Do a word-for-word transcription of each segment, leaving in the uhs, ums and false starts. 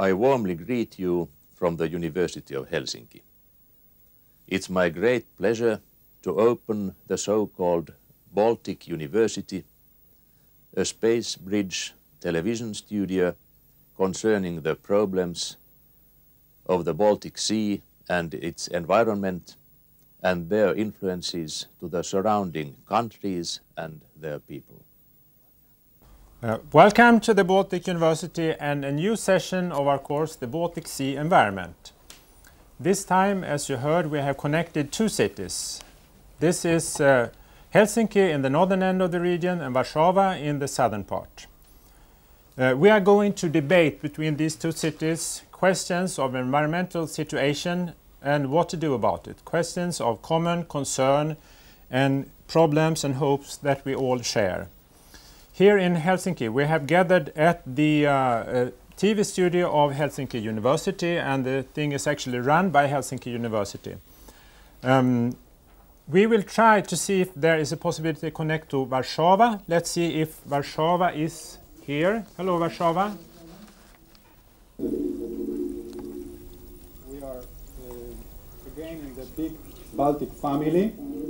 I warmly greet you from the University of Helsinki. It's my great pleasure to open the so-called Baltic University, a space bridge television studio concerning the problems of the Baltic Sea and its environment and their influences to the surrounding countries and their people. Uh, welcome to the Baltic University and a new session of our course, the Baltic Sea Environment. This time, as you heard, we have connected two cities. This is uh, Helsinki in the northern end of the region and Warszawa in the southern part. Uh, we are going to debate between these two cities questions of environmental situation and what to do about it, questions of common concern and problems and hopes that we all share. Here in Helsinki, we have gathered at the uh, uh, T V studio of Helsinki University, and the thing is actually run by Helsinki University. Um, we will try to see if there is a possibility to connect to Warszawa. Let's see if Warszawa is here. Hello, Warszawa. We are uh, again in the big Baltic family,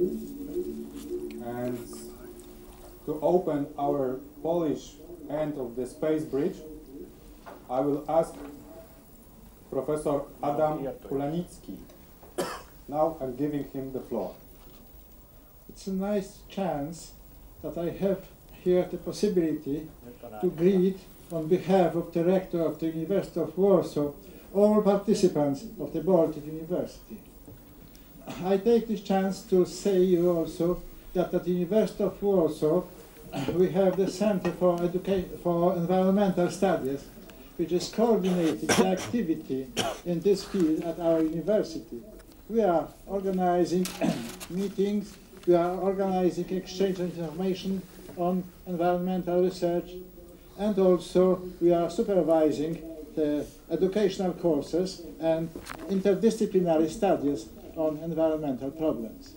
and to open our Polish end of the space bridge, I will ask Professor Adam Kulanicki. Now I'm giving him the floor. It's a nice chance that I have here the possibility to greet on behalf of the rector of the University of Warsaw all participants of the Baltic University. I take this chance to say you also that at the University of Warsaw we have the Center for, Educa- for Environmental Studies, which is coordinating the activity in this field at our university. We are organizing meetings, we are organizing exchange of information on environmental research, and also we are supervising the educational courses and interdisciplinary studies on environmental problems.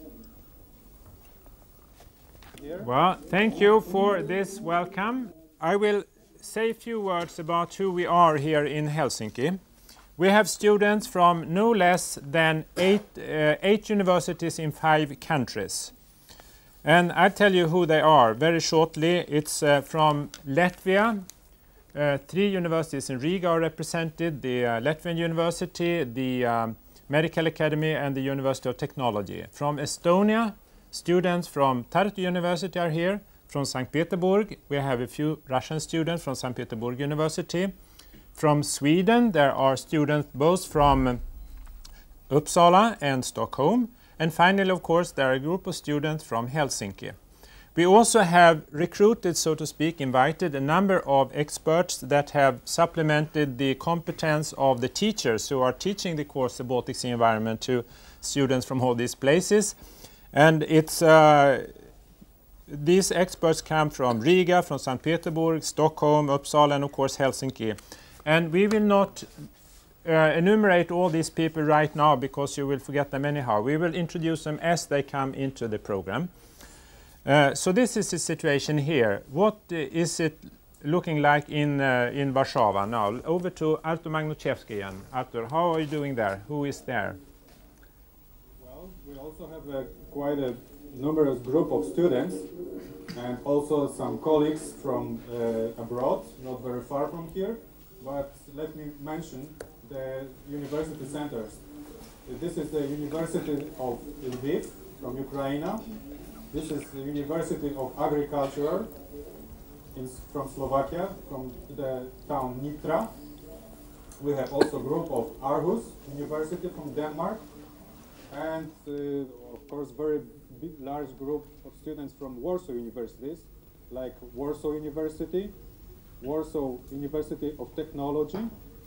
Here. Well, thank you for this welcome. I will say a few words about who we are here in Helsinki. We have students from no less than eight, uh, eight universities in five countries. And I'll tell you who they are very shortly. It's uh, from Latvia. Uh, three universities in Riga are represented, the uh, Latvian University, the um, Medical Academy and the University of Technology. From Estonia, students from Tartu University are here. From Saint Petersburg, we have a few Russian students from Saint Petersburg University. From Sweden, there are students both from Uppsala and Stockholm. And finally, of course, there are a group of students from Helsinki. We also have recruited, so to speak, invited a number of experts that have supplemented the competence of the teachers who are teaching the course, the Baltic Sea Environment, to students from all these places. And it's uh, these experts come from Riga, from Saint Petersburg, Stockholm, Uppsala, and of course Helsinki. And we will not uh, enumerate all these people right now because you will forget them anyhow. We will introduce them as they come into the program. Uh, so this is the situation here. What uh, is it looking like in, uh, in Warszawa now? Over to Artur Magnuszewski again. Artur, how are you doing there? Who is there? Well, we also have a, quite a numerous group of students and also some colleagues from uh, abroad, not very far from here. But let me mention the university centers. This is the University of Lviv from Ukraine. This is the University of Agriculture in, from Slovakia, from the town Nitra. We have also a group of Aarhus University from Denmark. And uh, of course, very big, large group of students from Warsaw universities, like Warsaw University, Warsaw University of Technology,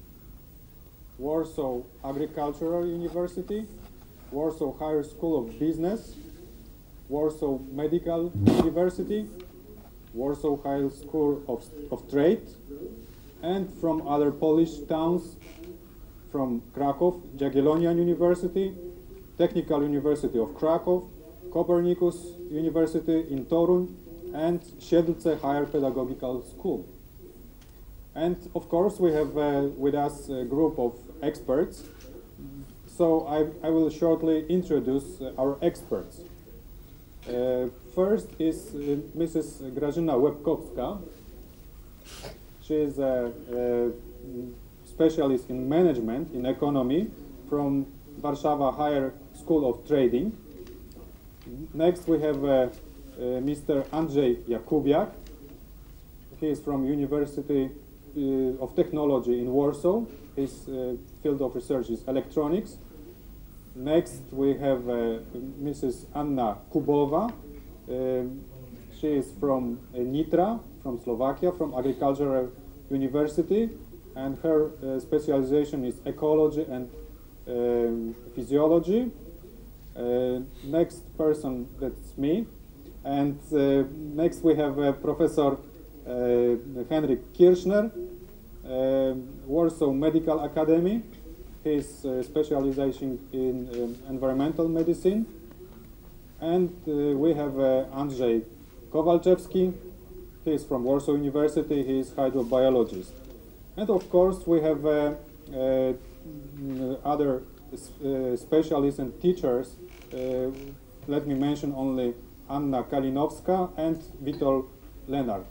Warsaw Agricultural University, Warsaw Higher School of Business, Warsaw Medical University, Warsaw Higher School of, of Trade, and from other Polish towns, from Krakow, Jagiellonian University, Technical University of Krakow, Copernicus University in Torun, and Siedlce Higher Pedagogical School. And of course, we have uh, with us a group of experts. So I, I will shortly introduce uh, our experts. Uh, first is uh, Missus Grażyna Łebkowska. She is a, a specialist in management, in economy, from Warszawa Higher School of Trading. Next we have uh, uh, Mister Andrzej Jakubiak. He is from University uh, of Technology in Warsaw. His uh, field of research is electronics. Next we have uh, Missus Anna Kubowa. Um, she is from uh, Nitra, from Slovakia, from Agricultural University, and her uh, specialization is ecology and um, physiology. Uh, next person, that's me. And uh, next we have uh, Professor uh, Henryk Kirchner, uh, Warsaw Medical Academy. His uh, specialization in um, environmental medicine. And uh, we have uh, Andrzej Kowalczewski. He is from Warsaw University. He is hydrobiologist. And of course, we have uh, uh, other uh, specialists and teachers. Uh, let me mention only Anna Kalinowska and Witold Lenart.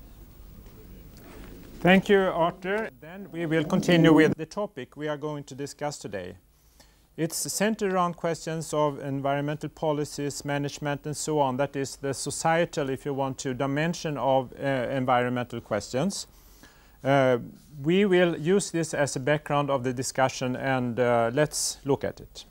Thank you, Artur. Then we will continue with the topic we are going to discuss today. It's centered around questions of environmental policies, management, and so on. That is the societal, if you want to, dimension of uh, environmental questions. Uh, we will use this as a background of the discussion, and uh, let's look at it.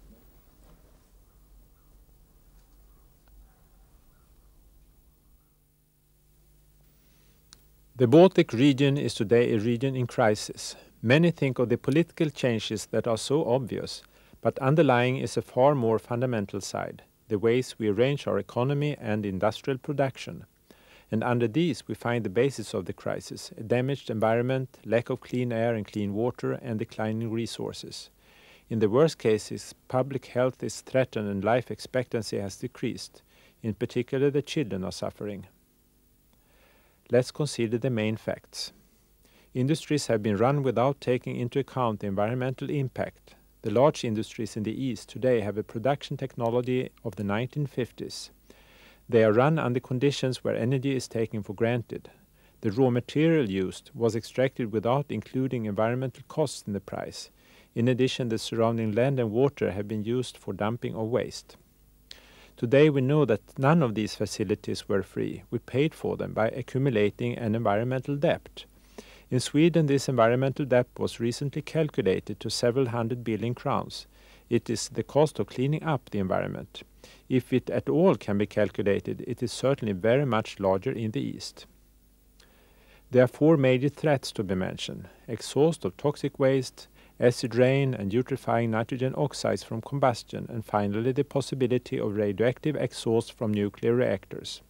The Baltic region is today a region in crisis. Many think of the political changes that are so obvious, but underlying is a far more fundamental side, the ways we arrange our economy and industrial production. And under these we find the basis of the crisis, a damaged environment, lack of clean air and clean water, and declining resources. In the worst cases, public health is threatened and life expectancy has decreased. In particular, the children are suffering. Let's consider the main facts. Industries have been run without taking into account the environmental impact. The large industries in the East today have a production technology of the nineteen fifties. They are run under conditions where energy is taken for granted. The raw material used was extracted without including environmental costs in the price. In addition, the surrounding land and water have been used for dumping of waste. Today we know that none of these facilities were free. We paid for them by accumulating an environmental debt. In Sweden, this environmental debt was recently calculated to several hundred billion crowns. It is the cost of cleaning up the environment. If it at all can be calculated, it is certainly very much larger in the East. There are four major threats to be mentioned: exhaust of toxic waste, acid rain and putrefying nitrogen oxides from combustion, and finally the possibility of radioactive exhaust from nuclear reactors.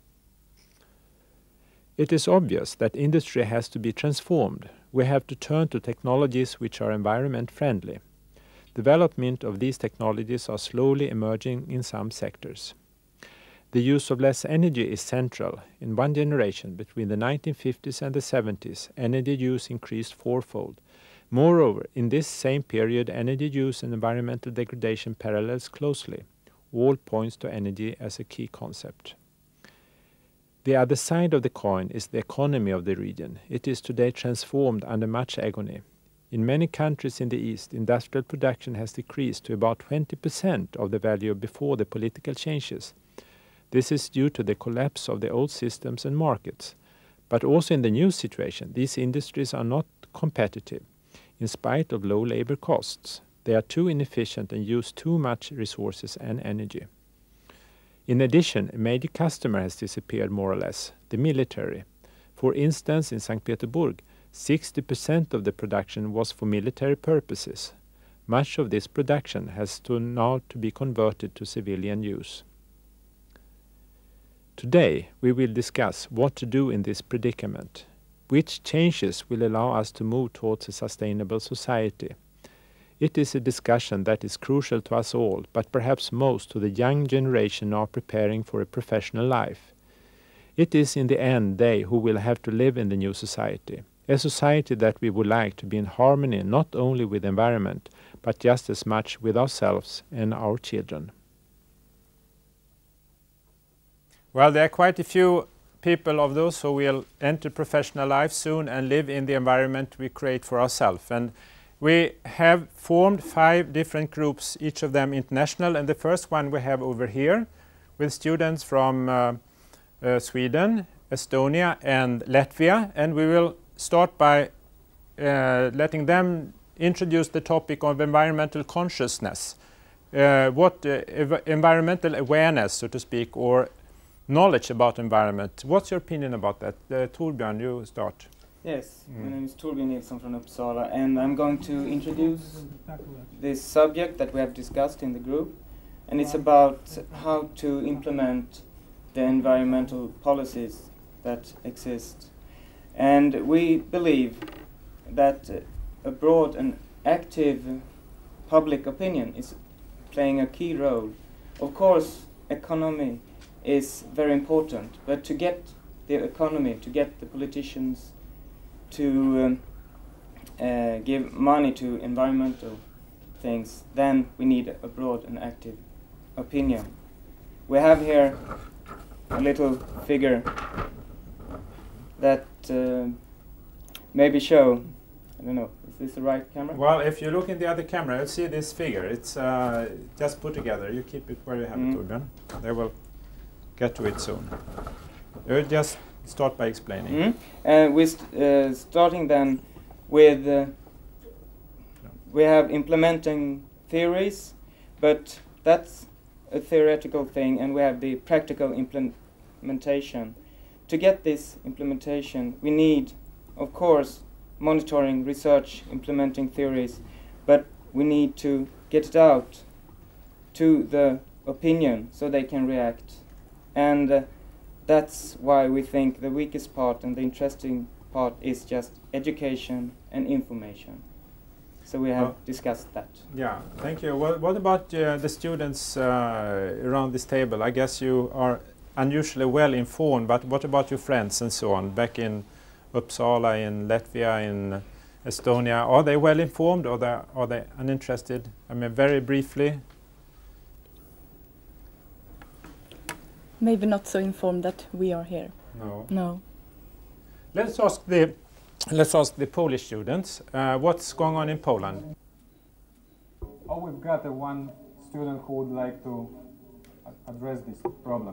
It is obvious that industry has to be transformed. We have to turn to technologies which are environment friendly. Development of these technologies are slowly emerging in some sectors. The use of less energy is central. In one generation, between the nineteen fifties and the seventies, energy use increased fourfold. Moreover, in this same period, energy use and environmental degradation parallels closely. All points to energy as a key concept. The other side of the coin is the economy of the region. It is today transformed under much agony. In many countries in the East, industrial production has decreased to about twenty percent of the value before the political changes. This is due to the collapse of the old systems and markets. But also in the new situation, these industries are not competitive. In spite of low labor costs, they are too inefficient and use too much resources and energy. In addition, a major customer has disappeared more or less, the military. For instance, in Saint Petersburg, sixty percent of the production was for military purposes. Much of this production has to now to be converted to civilian use. Today, we will discuss what to do in this predicament. Which changes will allow us to move towards a sustainable society? It is a discussion that is crucial to us all, but perhaps most to the young generation now preparing for a professional life. It is in the end they who will have to live in the new society. a society that we would like to be in harmony not only with the environment, but just as much with ourselves and our children. Well, there are quite a few people of those who will enter professional life soon and live in the environment we create for ourselves. And we have formed five different groups, each of them international. And the first one we have over here with students from uh, uh, Sweden, Estonia and Latvia. And we will start by uh, letting them introduce the topic of environmental consciousness. Uh, what uh, ev environmental awareness, so to speak, or knowledge about environment. What's your opinion about that? Uh, Torbjörn, you start. Yes, Mm. my name is Torbjörn Nilsson from Uppsala, and I'm going to introduce this subject that we have discussed in the group, and it's about how to implement the environmental policies that exist. And we believe that uh, a broad and active public opinion is playing a key role. Of course, economy is very important, but to get the economy, to get the politicians to um, uh, give money to environmental things, then we need a broad and active opinion. We have here a little figure that uh, maybe show, I don't know, is this the right camera? Well, if you look in the other camera, you'll see this figure. It's uh, just put together. You keep it where you have Mm. it, Torbjörn. They will get to it soon. You just start by explaining. Mm. Uh, we're st uh, starting then with, uh, we have implementing theories, but that's a theoretical thing, and we have the practical implementation. To get this implementation, we need, of course, monitoring, research, implementing theories, but we need to get it out to the opinion so they can react. And uh, that's why we think the weakest part and the interesting part is just education and information. So we have Well, discussed that. Yeah, thank you. Well, what about uh, the students uh, around this table? I guess you are unusually well informed, but what about your friends and so on, back in Uppsala, in Latvia, in Estonia? Are they well informed, or they, are they uninterested? I mean, very briefly. Maybe not so informed that we are here. No. No. Let's ask the let's ask the Polish students uh, what's going on in Poland. Oh, we've got uh, one student who would like to a- address this problem.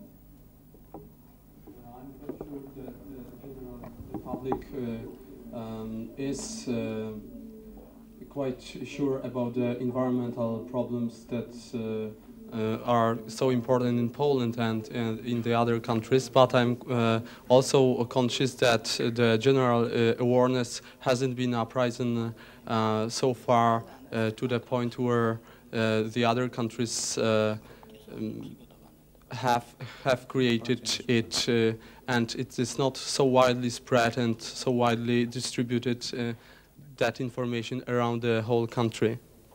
I'm not sure that the general the public uh, um, is uh, quite sure about the environmental problems that uh, uh, are so important in Poland and, and in the other countries. But I'm uh, also conscious that the general uh, awareness hasn't been uprising uh, so far uh, to the point where uh, the other countries uh, um, have have created it, uh, and it is not so widely spread and so widely distributed, uh, that information around the whole country.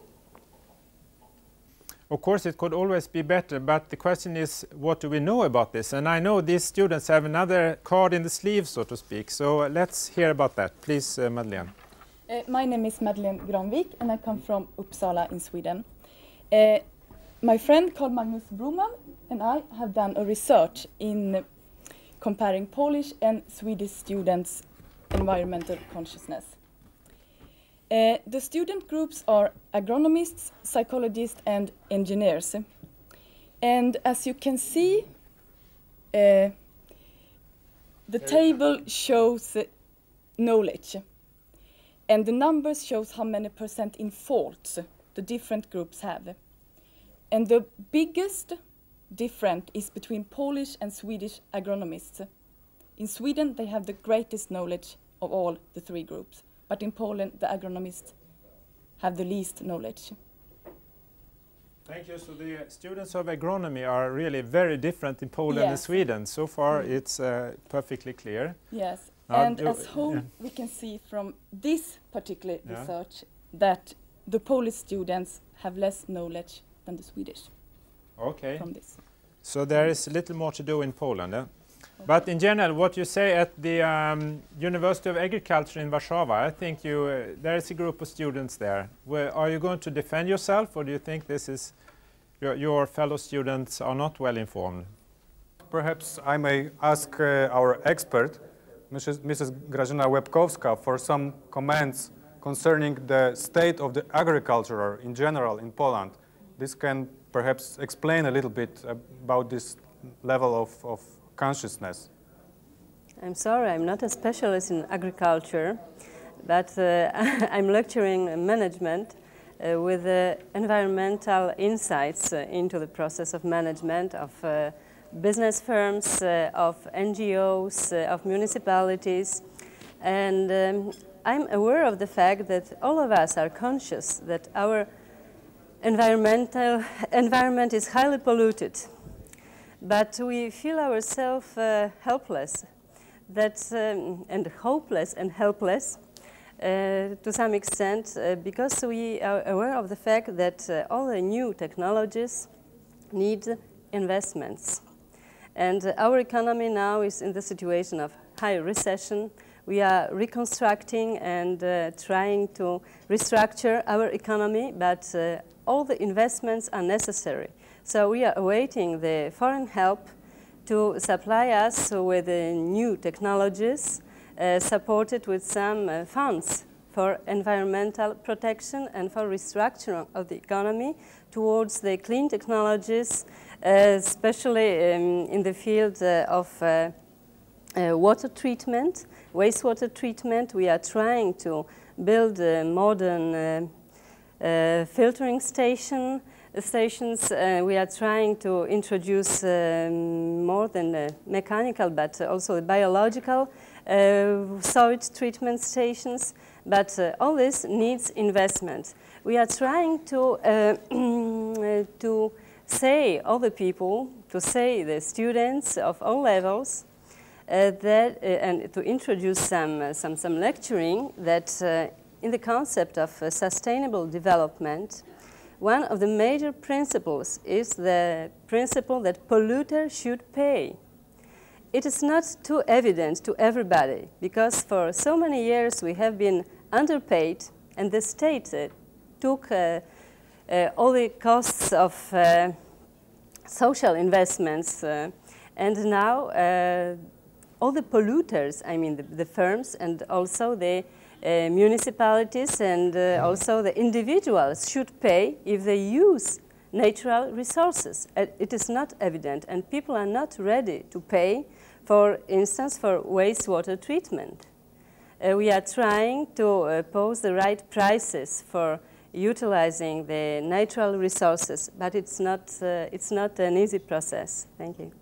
Of course, it could always be better, but the question is, what do we know about this? And I know these students have another card in the sleeve, so to speak. So uh, let's hear about that. Please, uh, Madeleine. Uh, my name is Madeleine Granvik, and I come from Uppsala in Sweden. Uh, my friend Carl Magnus Broman and I have done a research in comparing Polish and Swedish students' environmental consciousness. Uh, the student groups are agronomists, psychologists and engineers. And as you can see, uh, the table shows uh, knowledge. And the numbers shows how many percent in faults the different groups have. And the biggest difference is between Polish and Swedish agronomists. In Sweden, they have the greatest knowledge of all the three groups. But in Poland, the agronomists have the least knowledge. Thank you. So the students of agronomy are really very different in Poland and Yes. Sweden. So far, it's uh, perfectly clear. Yes, Uh, and do- as whole, yeah. we can see from this particular Yeah. research that the Polish students have less knowledge than the Swedish Okay. from this. So there is a little more to do in Poland. Eh? But in general, what you say at the um, University of Agriculture in Warsaw, I think you, uh, there is a group of students there. Where, are you going to defend yourself, or do you think this is your, your fellow students are not well informed? Perhaps I may ask uh, our expert, Missus Missus Grażyna Łebkowska, for some comments concerning the state of the agriculture in general in Poland. This can perhaps explain a little bit about this level of, of consciousness. I'm sorry, I'm not a specialist in agriculture, but uh, I'm lecturing management uh, with uh, environmental insights uh, into the process of management of uh, business firms, uh, of N G Os, uh, of municipalities. And um, I'm aware of the fact that all of us are conscious that our environmental environment is highly polluted. But we feel ourselves uh, helpless, that, um, and hopeless and helpless uh, to some extent, uh, because we are aware of the fact that uh, all the new technologies need investments. And uh, our economy now is in the situation of high recession. We are reconstructing and uh, trying to restructure our economy, but uh, all the investments are necessary. So we are awaiting the foreign help to supply us with uh, new technologies, uh, supported with some uh, funds for environmental protection and for restructuring of the economy towards the clean technologies, uh, especially um, in the field uh, of uh, uh, water treatment, wastewater treatment. We are trying to build a modern uh, uh, filtering station. stations. Uh, we are trying to introduce um, more than uh, mechanical, but also biological uh, solid treatment stations. But uh, all this needs investment. We are trying to uh, to say all the people, to say the students of all levels, uh, that uh, and to introduce some uh, some some lecturing that uh, in the concept of uh, sustainable development, one of the major principles is the principle that polluter should pay. It is not too evident to everybody, because for so many years we have been underpaid, and the state uh, took uh, uh, all the costs of uh, social investments, uh, and now uh, all the polluters, I mean the, the firms and also the Uh, municipalities and uh, also the individuals should pay if they use natural resources. Uh, it is not evident, and people are not ready to pay, for instance, for wastewater treatment. Uh, we are trying to uh, pose the right prices for utilizing the natural resources, but it's not, uh, it's not an easy process. Thank you.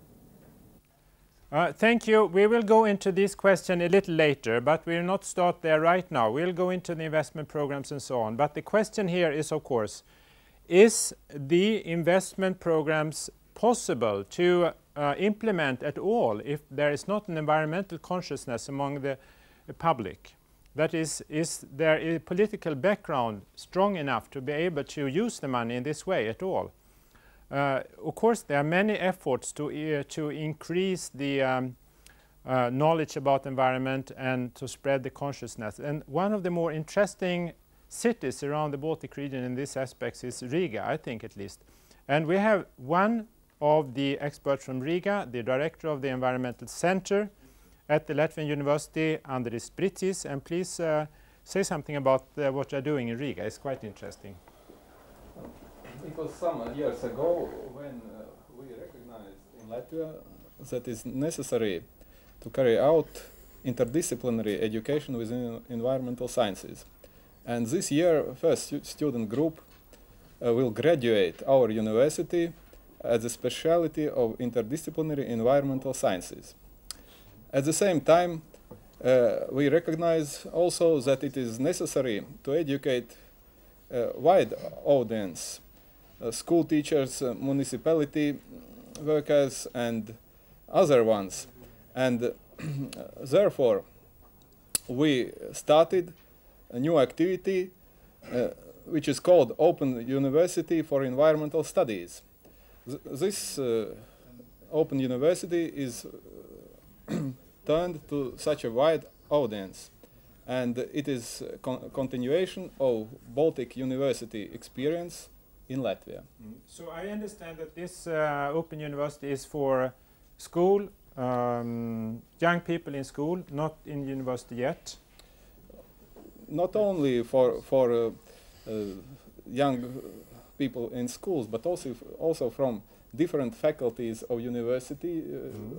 Uh, thank you. We will go into this question a little later, but we will not start there right now. We'll go into the investment programs and so on. But the question here is, of course, is the investment programs possible to uh, implement at all if there is not an environmental consciousness among the, the public? That is, is there a political background strong enough to be able to use the money in this way at all? Uh, of course, there are many efforts to, uh, to increase the um, uh, knowledge about environment and to spread the consciousness. And one of the more interesting cities around the Baltic region in this aspect is Riga, I think at least. And we have one of the experts from Riga, the director of the Environmental Center at the Latvian University, Andris Bricis. And please uh, say something about uh, what you're doing in Riga. It's quite interesting. It was some years ago when uh, we recognized in Latvia that it's necessary to carry out interdisciplinary education within environmental sciences. And this year, first stu student group uh, will graduate our university at the specialty of interdisciplinary environmental sciences. At the same time, uh, we recognize also that it is necessary to educate a wide audience, Uh, school teachers, uh, municipality workers, and other ones. And uh, therefore, we started a new activity uh, which is called Open University for Environmental Studies. Th this uh, Open University is turned to such a wide audience. And it is a con continuation of Baltic University experience in Latvia. Mm. So I understand that this uh, Open University is for school, um, young people in school, not in university yet. Not only for for uh, uh, young people in schools, but also f also from different faculties of university, uh, mm.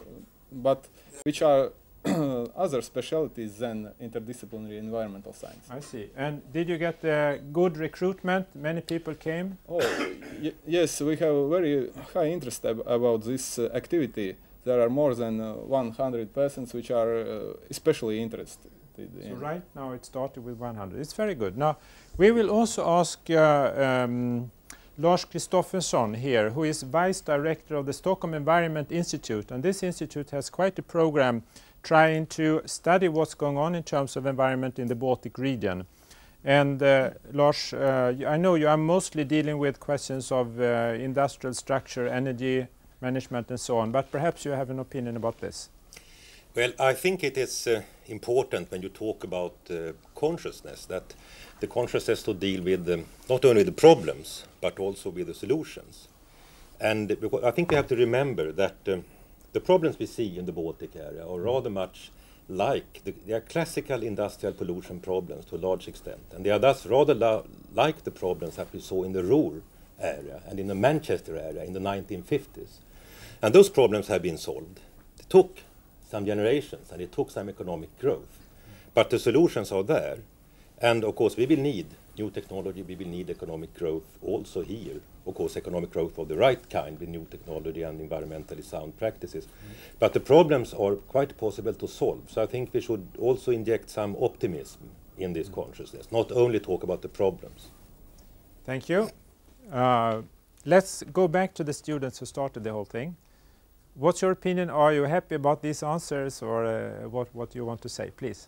but which are other specialties than interdisciplinary environmental science. I see. And did you get uh, good recruitment? Many people came? Oh, y yes, we have very high interest ab about this uh, activity. There are more than uh, one hundred persons which are uh, especially interested. So right now it started with one hundred. It's very good. Now we will also ask uh, um, Lars Kristoffersson here, who is Vice Director of the Stockholm Environment Institute. And this institute has quite a program trying to study what's going on in terms of environment in the Baltic region. And uh, Lars, uh, I know you are mostly dealing with questions of uh, industrial structure, energy management and so on, but perhaps you have an opinion about this. Well, I think it is uh, important when you talk about uh, consciousness, that the consciousness to deal with um, not only the problems, but also with the solutions. And I think we have to remember that um, the problems we see in the Baltic area are rather much like, the, they are classical industrial pollution problems to a large extent. And they are thus rather like the problems that we saw in the Ruhr area and in the Manchester area in the nineteen fifties. And those problems have been solved. It took some generations and it took some economic growth. But the solutions are there. And of course we will need new technology, we will need economic growth also here. Of course economic growth of the right kind with new technology and environmentally sound practices. Mm. But the problems are quite possible to solve. So I think we should also inject some optimism in this mm. consciousness, not only talk about the problems. Thank you. Uh, let's go back to the students who started the whole thing. What's your opinion? Are you happy about these answers, or uh, what, what you want to say, please?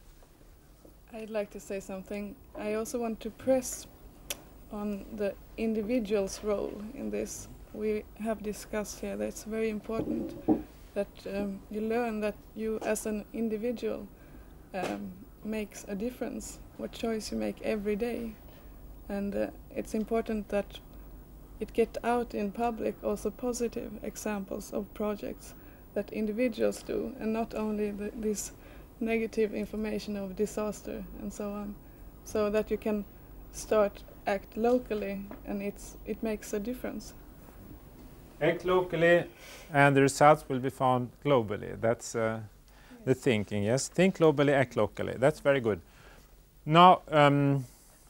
I'd like to say something. I also want to press on the individual's role in this. We have discussed here that it's very important that um, you learn that you as an individual um, makes a difference, what choice you make every day. And uh, it's important that it get out in public also positive examples of projects that individuals do, and not only the, this negative information of disaster and so on, so that you can start act locally and it's it makes a difference. Act locally and the results will be found globally. That's uh, yes. the thinking, yes? Think globally, act locally. That's very good. Now, um,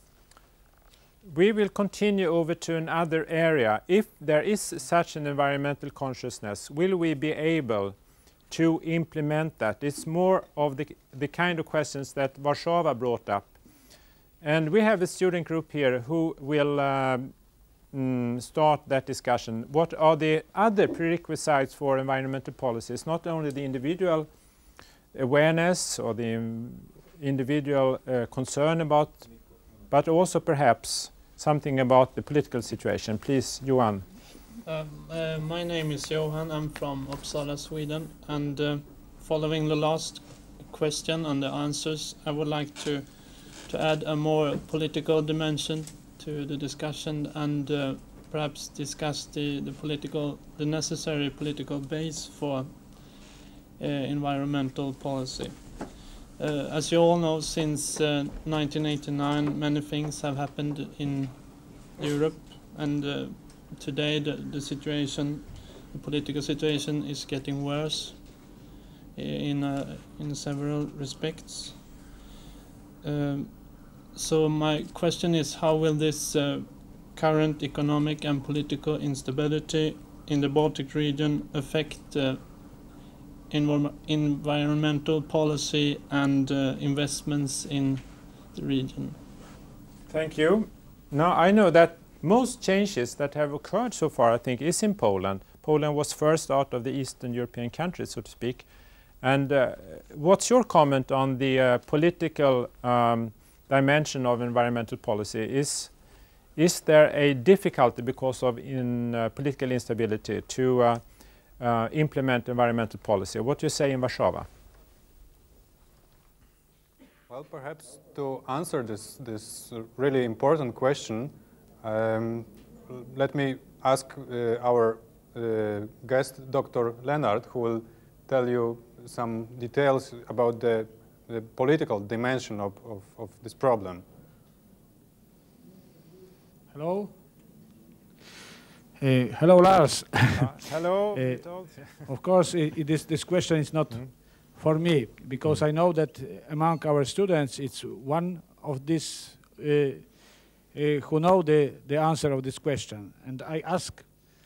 we will continue over to another area. If there is such an environmental consciousness, will we be able to implement that? It's more of the, the kind of questions that Warszawa brought up. And we have a student group here who will um, mm, start that discussion. What are the other prerequisites for environmental policies? Not only the individual awareness or the um, individual uh, concern about, but also perhaps something about the political situation. Please, Johan. Um, uh, my name is Johan. I'm from Uppsala, Sweden. And uh, following the last question and the answers, I would like to to add a more political dimension to the discussion and uh, perhaps discuss the, the political, the necessary political base for uh, environmental policy. Uh, as you all know, since uh, nineteen eighty-nine, many things have happened in Europe, and uh, today the, the situation, the political situation, is getting worse in uh, in several respects. Um, so my question is, how will this uh, current economic and political instability in the Baltic region affect uh, env environmental policy and uh, investments in the region? Thank you. Now, I know that most changes that have occurred so far, I think, is in Poland. Poland was first out of the Eastern European countries, so to speak. And uh, what's your comment on the uh, political um, dimension of environmental policy? Is, is there a difficulty because of in, uh, political instability to uh, uh, implement environmental policy. What do you say in Warszawa? Well, perhaps to answer this, this really important question, um, let me ask uh, our uh, guest, Doctor Lennart, who will tell you some details about the, the political dimension of, of, of this problem. Hello. Uh, hello, Lars. Uh, hello. uh, of course, it, it is, this question is not mm. for me, because mm. I know that among our students, it's one of these uh, uh, who know the, the answer of this question. And I ask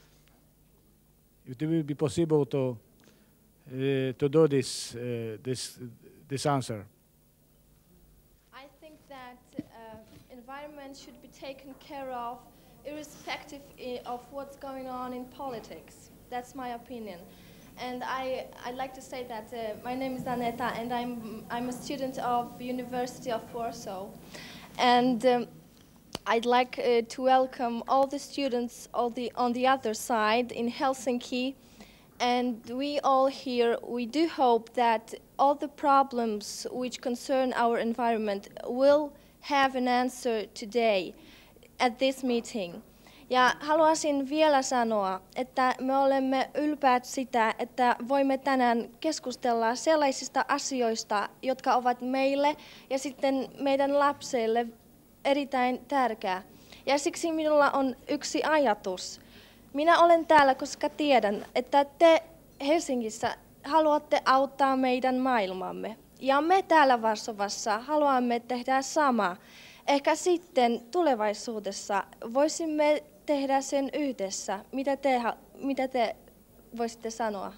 if it will be possible to uh, to do this uh, this this answer. I think that uh, environment should be taken care of irrespective of what's going on in politics. That's my opinion. And I, I'd like to say that uh, my name is Aneta, and I'm, I'm a student of University of Warsaw. And um, I'd like uh, to welcome all the students all the, on the other side in Helsinki. And we all here, we do hope that all the problems which concern our environment will have an answer today at this meeting. Ja haluaisin vielä sanoa, että me olemme ylpeät sitä, että voimme tänään keskustella sellaisista asioista, jotka ovat meille ja sitten meidän lapsille erittäin tärkeää. Ja siksi minulla on yksi ajatus. Minä olen täällä, koska tiedän, että te Helsingissä haluatte auttaa meidän maailmamme. Ja me täällä Varsovassa haluamme tehdä samaa. Ehkä sitten tulevaisuudessa voisimme tehdä sen yhdessä. Mitä te, mitä te voisitte sanoa?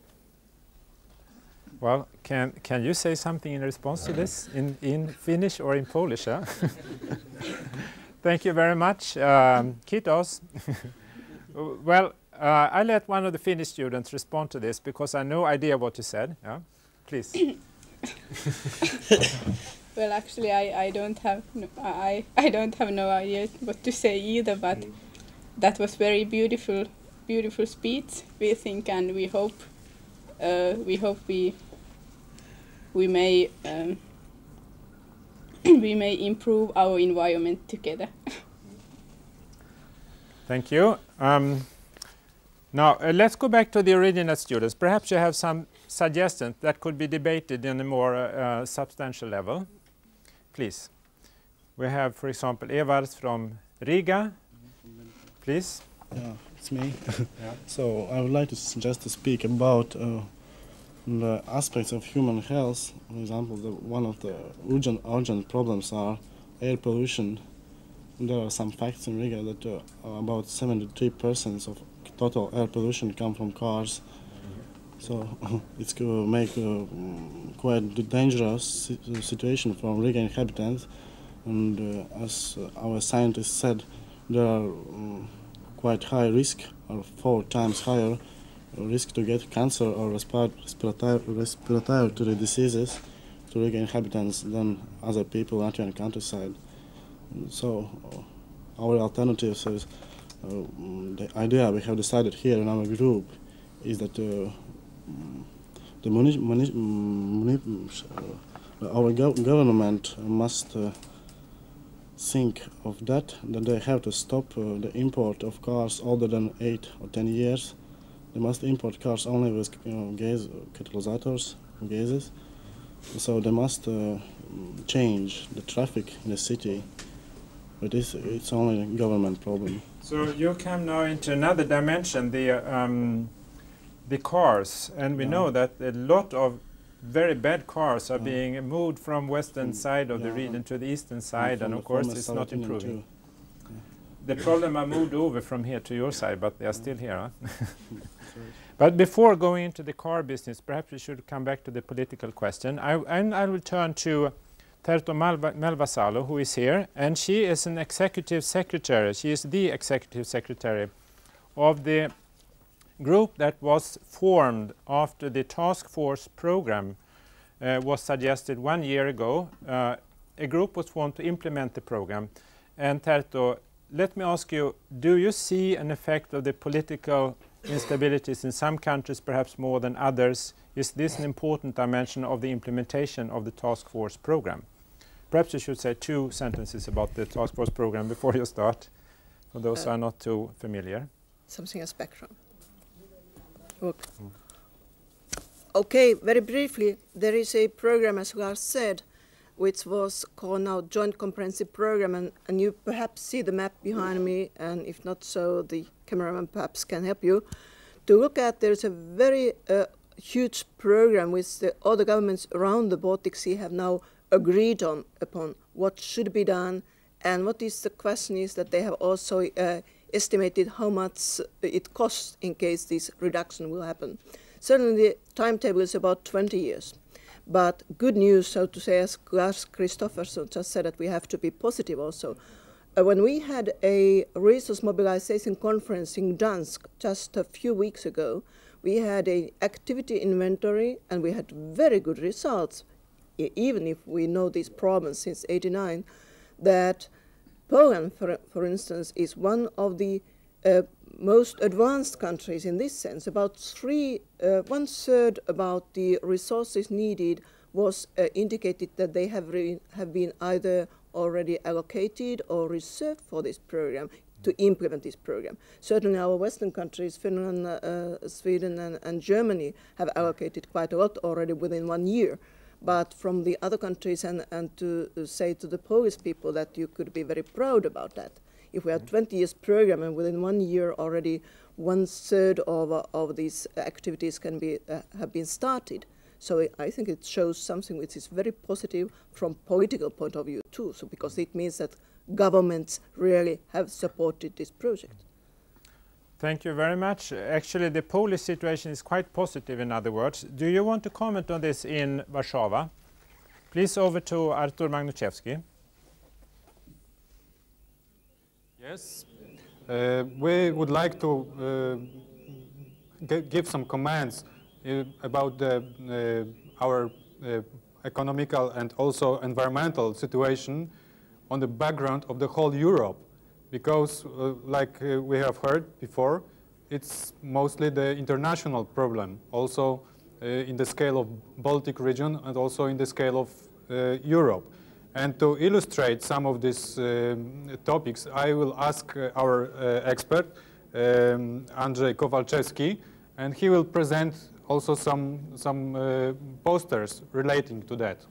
Well, can, can you say something in response to this in, in Finnish or in Polish? Huh? Thank you very much. Um, kiitos. Well, uh, I let one of the Finnish students respond to this because I have no idea what you said. Yeah? Please. Well, actually, I, I don't have no, I I don't have no idea what to say either. But mm. that was very beautiful, beautiful speech. We think and we hope, uh, we hope we we may um, we may improve our environment together. Thank you. Um, now uh, let's go back to the original students. Perhaps you have some suggestions that could be debated in a more uh, substantial level. Please. We have, for example, Evars from Riga. Please. Yeah, it's me. Yeah. So I would like to suggest to speak about uh, the aspects of human health. For example, the, one of the urgent, urgent problems are air pollution. There are some facts in Riga that uh, about seventy-three percent of total air pollution come from cars. So it's going to make a quite dangerous situation for Riga inhabitants. And uh, as uh, our scientists said, there are um, quite high risk, or four times higher risk to get cancer or respiratory, respiratory diseases to Riga inhabitants than other people in Latvian countryside. So uh, our alternatives is uh, the idea we have decided here in our group is that uh, the muni muni muni uh, our go government must uh, think of that, that they have to stop uh, the import of cars older than eight or ten years. They must import cars only with you know, gas catalyzers, gases. So they must uh, change the traffic in the city. But it's, it's only a government problem. So you come now into another dimension, the um, the cars, and we yeah. know that a lot of very bad cars are yeah. being moved from western mm. side of yeah. the region to the eastern side, and, and of course it's not improving. Yeah. The problem are moved over from here to your side, but they are yeah. still here. Huh? But before going into the car business, perhaps we should come back to the political question. I, and I will turn to Terto Melvasalo, who is here, and she is an executive secretary. She is the executive secretary of the group that was formed after the task force program uh, was suggested one year ago. Uh, a group was formed to implement the program. And Terto, let me ask you, do you see an effect of the political instabilities in some countries, perhaps more than others. Is this an important dimension of the implementation of the task force program? Perhaps you should say two sentences about the task force program before you start, for those who Uh, are not too familiar. Something as background. Okay. Okay, very briefly, there is a program, as Lars said, which was called now Joint Comprehensive Program, and, and you perhaps see the map behind me, and if not so, the cameraman perhaps can help you. To look at, there's a very uh, huge program which the other governments around the Baltic Sea have now agreed on upon what should be done, and what is the question is that they have also uh, estimated how much it costs in case this reduction will happen. Certainly the timetable is about twenty years. But good news, so to say, as Lars Kristoffersson just said, that we have to be positive also. Uh, when we had a resource mobilization conference in Gdansk just a few weeks ago, we had an activity inventory and we had very good results, e even if we know these problems since eighty-nine, that Poland, for, for instance, is one of the uh, most advanced countries in this sense. About three, uh, one third about the resources needed was uh, indicated that they have, re have been either already allocated or reserved for this program to implement this program. Certainly our Western countries, Finland, uh, Sweden and, and Germany, have allocated quite a lot already within one year. But from the other countries, and, and to uh, say to the Polish people that you could be very proud about that. If we have twenty years program and within one year already one third of, uh, of these activities can be, uh, have been started. So I think it shows something which is very positive from political point of view too. So because it means that governments really have supported this project. Thank you very much. Actually, the Polish situation is quite positive, in other words. Do you want to comment on this in Warszawa? Please, over to Artur Magnuszewski. Yes. Uh, we would like to uh, give some comments uh, about the, uh, our uh, economical and also environmental situation on the background of the whole Europe. Because, uh, like uh, we have heard before, it's mostly the international problem, also uh, in the scale of Baltic region and also in the scale of uh, Europe. And to illustrate some of these uh, topics, I will ask uh, our uh, expert, um, Andrzej Kowalczewski, and he will present also some, some uh, posters relating to that.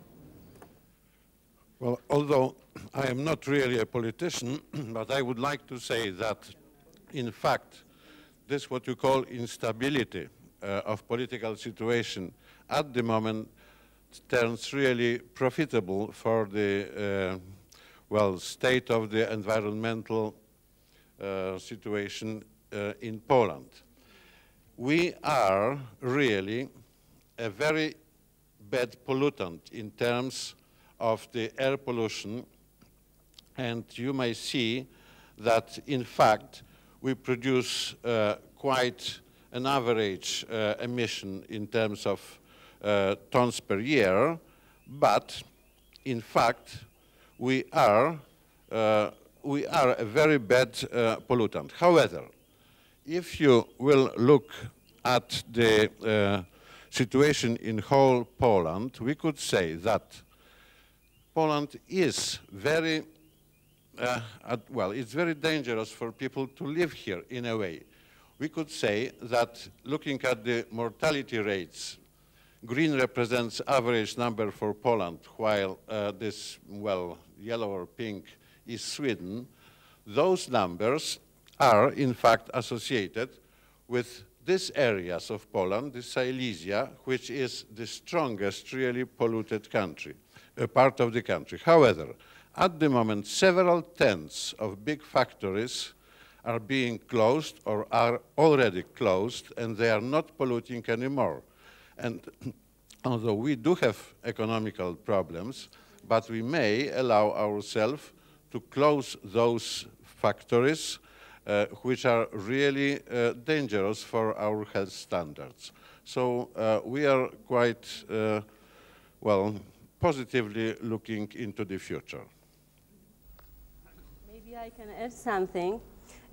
Well, although I am not really a politician, but I would like to say that, in fact, this what you call instability uh, of political situation at the moment turns really profitable for the, uh, well, state of the environmental uh, situation uh, in Poland. We are really a very bad pollutant in terms of the air pollution, and you may see that, in fact, we produce uh, quite an average uh, emission in terms of uh, tons per year, but in fact, we are, uh, we are a very bad uh, pollutant. However, if you will look at the uh, situation in whole Poland, we could say that Poland is very, uh, at, well, it's very dangerous for people to live here in a way. We could say that looking at the mortality rates, green represents average number for Poland, while uh, this, well, yellow or pink is Sweden. Those numbers are in fact associated with these areas of Poland, the Silesia, which is the strongest really polluted country. A part of the country. However, at the moment, several tens of big factories are being closed or are already closed, and they are not polluting anymore. And although we do have economical problems, but we may allow ourselves to close those factories uh, which are really uh, dangerous for our health standards. So uh, we are quite, uh, well, positively looking into the future. Maybe I can add something.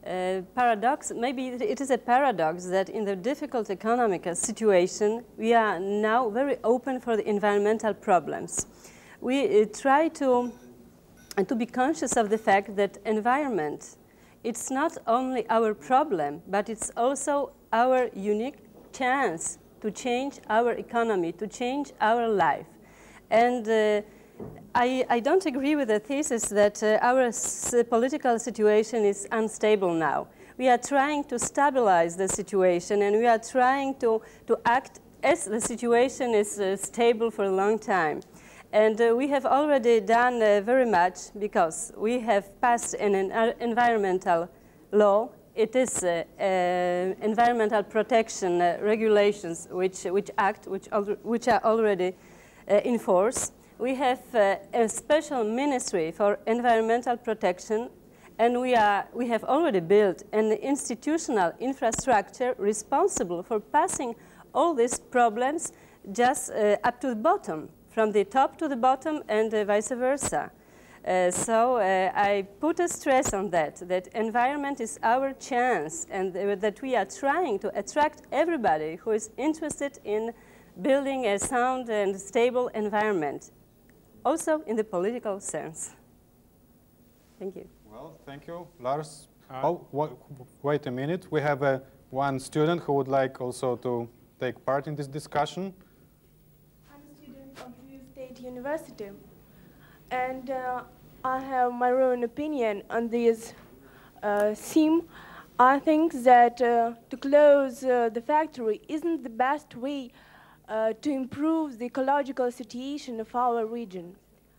uh, paradox, maybe it is a paradox that in the difficult economic situation, we are now very open for the environmental problems. We uh, try to, uh, to be conscious of the fact that environment, it's not only our problem, but it's also our unique chance to change our economy, to change our life. And uh, I, I don't agree with the thesis that uh, our s political situation is unstable now. We are trying to stabilize the situation, and we are trying to, to act as the situation is uh, stable for a long time. And uh, we have already done uh, very much because we have passed an, an environmental law. It is uh, uh, environmental protection uh, regulations which, which act, which, which are already uh, in force. We have uh, a special ministry for environmental protection, and we, are, we have already built an institutional infrastructure responsible for passing all these problems just uh, up to the bottom, from the top to the bottom and uh, vice versa. Uh, so uh, I put a stress on that, that environment is our chance, and uh, that we are trying to attract everybody who is interested in building a sound and stable environment, also in the political sense. Thank you. Well, thank you, Lars. Uh, oh, wh wait a minute. We have uh, one student who would like also to take part in this discussion. I'm a student of New State University, and uh, I have my own opinion on this uh, theme. I think that uh, to close uh, the factory isn't the best way uh, to improve the ecological situation of our region.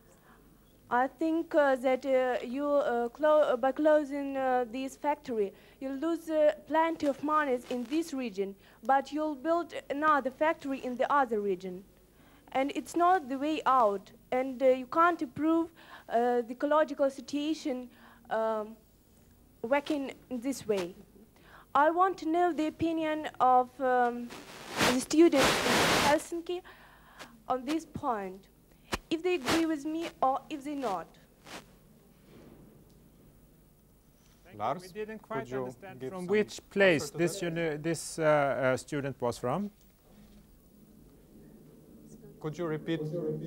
I think uh, that uh, you, uh, clo by closing uh, this factory, you'll lose uh, plenty of money in this region, but you'll build another factory in the other region. And it's not the way out, and uh, you can't improve uh, the ecological situation um, working in this way. I want to know the opinion of um, the students in Helsinki on this point, if they agree with me or if they not. Lars, we didn't quite could you understand give from some which place answer to this, that? uni this uh, uh, student was from. Could you repeat?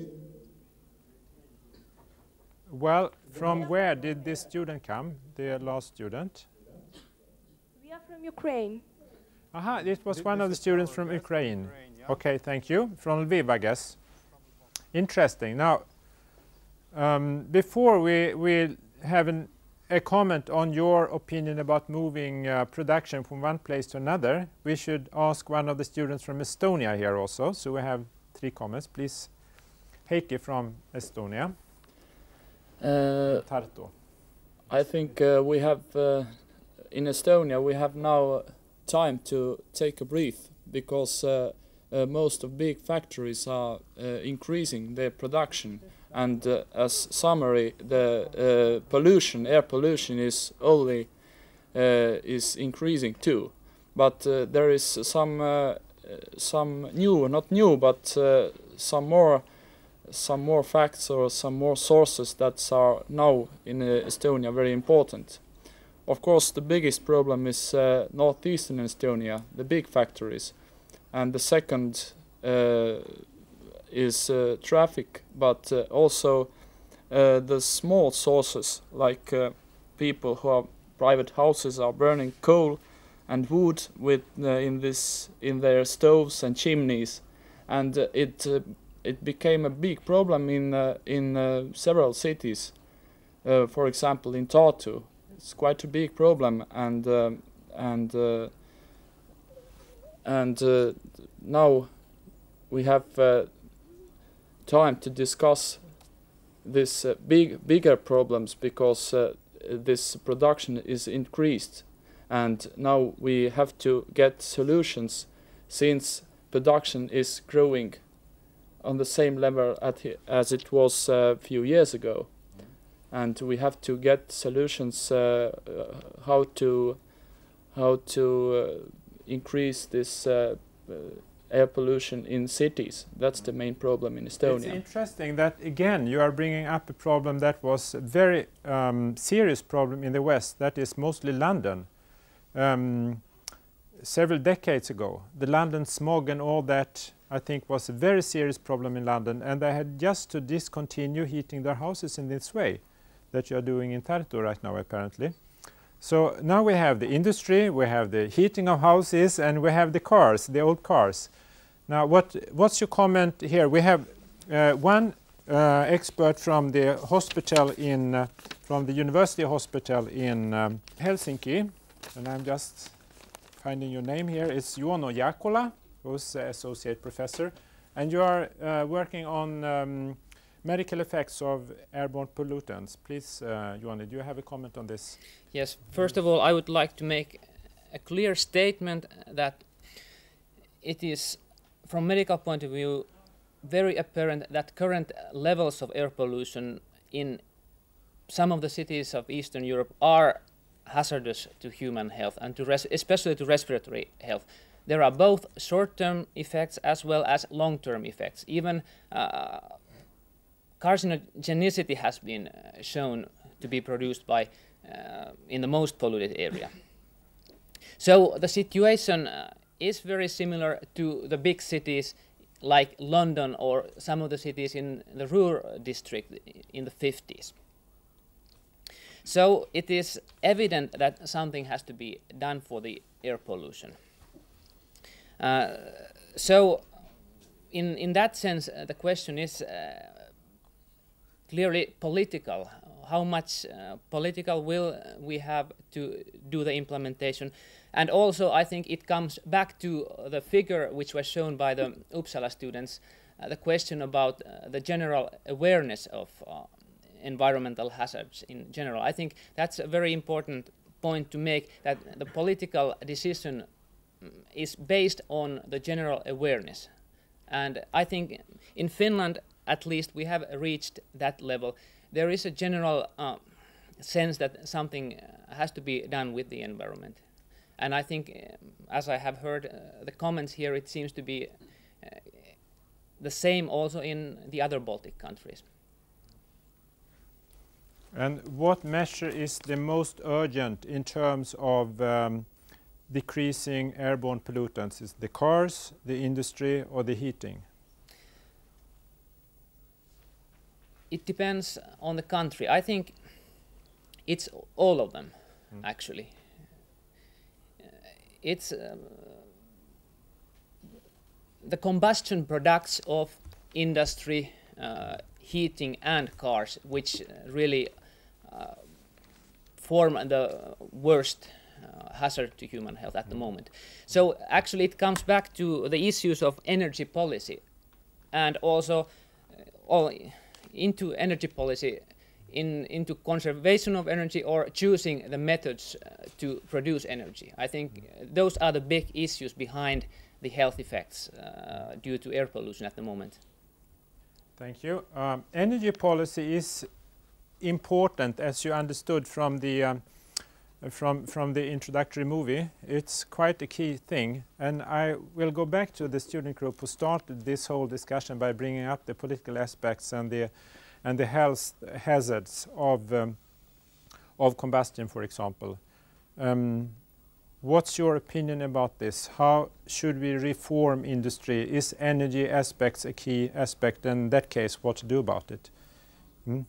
Well, from where did this student come, the last student? We are from Ukraine. Aha, it was one of the students from Ukraine. Okay, thank you. From Lviv, I guess. Interesting. Now, um, before we, we have an, a comment on your opinion about moving uh, production from one place to another, we should ask one of the students from Estonia here also. So we have three comments, please. Heikki from Estonia. Uh, Tartu. I think uh, we have, uh, in Estonia, we have now time to take a breath, because uh, uh, most of big factories are uh, increasing their production. And uh, as summary, the uh, pollution, air pollution is only uh, is increasing too. But uh, there is some uh, some new, not new, but uh, some more some more facts or some more sources that are now in uh, Estonia very important. Of course, the biggest problem is uh, northeastern Estonia, the big factories, and the second uh, is uh, traffic, but uh, also uh, the small sources, like uh, people who have private houses are burning coal and wood with uh, in this in their stoves and chimneys, and uh, it uh, it became a big problem in uh, in uh, several cities. Uh, for example, in Tartu, it's quite a big problem, and uh, and uh, and uh, now we have uh, time to discuss this uh, big bigger problems, because uh, this production is increased, and now we have to get solutions, since production is growing on the same level at as it was a few years ago, and we have to get solutions uh, uh, how to how to uh, increase this uh, uh, air pollution in cities. That's the main problem in Estonia. It's interesting that, again, you are bringing up a problem that was a very um, serious problem in the West, that is mostly London. um, several decades ago. The London smog and all that, I think, was a very serious problem in London, and they had just to discontinue heating their houses in this way that you are doing in Tartu right now, apparently. So now we have the industry, we have the heating of houses, and we have the cars, the old cars. Now, what what's your comment here? We have uh, one uh, expert from the hospital in, uh, from the university hospital in um, Helsinki, and I'm just finding your name here. It's Juono Jaakkola, who's uh, associate professor, and you are uh, working on um, medical effects of airborne pollutants. Please, uh, Juono, do you have a comment on this? Yes, first of all, I would like to make a clear statement that it is, from medical point of view, very apparent that current levels of air pollution in some of the cities of Eastern Europe are hazardous to human health and to res especially to respiratory health. There are both short-term effects as well as long-term effects. Even uh, carcinogenicity has been uh, shown to be produced by uh, in the most polluted area. So the situation uh, is very similar to the big cities like London or some of the cities in the Ruhr district in the fifties. So it is evident that something has to be done for the air pollution. Uh, so in, in that sense, uh, the question is uh, clearly political. How much uh, political will we have to do the implementation? And also, I think it comes back to uh, the figure which was shown by the Uppsala students, uh, the question about uh, the general awareness of uh, environmental hazards in general. I think that's a very important point to make, that the political decision is based on the general awareness. And I think in Finland, at least, we have reached that level. There is a general uh, sense that something has to be done with the environment. And I think, uh, as I have heard uh, the comments here, it seems to be uh, the same also in the other Baltic countries. And what measure is the most urgent in terms of um, decreasing airborne pollutants? Is it the cars, the industry, or the heating? It depends on the country. I think it's all of them, mm. actually. Uh, it's uh, the combustion products of industry, uh, heating and cars, which uh, really uh, form the worst uh, hazard to human health at the moment. So actually it comes back to the issues of energy policy, and also uh, all into energy policy, in, into conservation of energy or choosing the methods uh, to produce energy. I think those are the big issues behind the health effects uh, due to air pollution at the moment. Thank you. Um, energy policy is important, as you understood from the um, from from the introductory movie. It's quite a key thing, and I will go back to the student group who started this whole discussion by bringing up the political aspects and the and the health hazards of um, of combustion, for example. Um, What's your opinion about this? How should we reform industry? Is energy aspects a key aspect? And in that case, what to do about it? Hmm?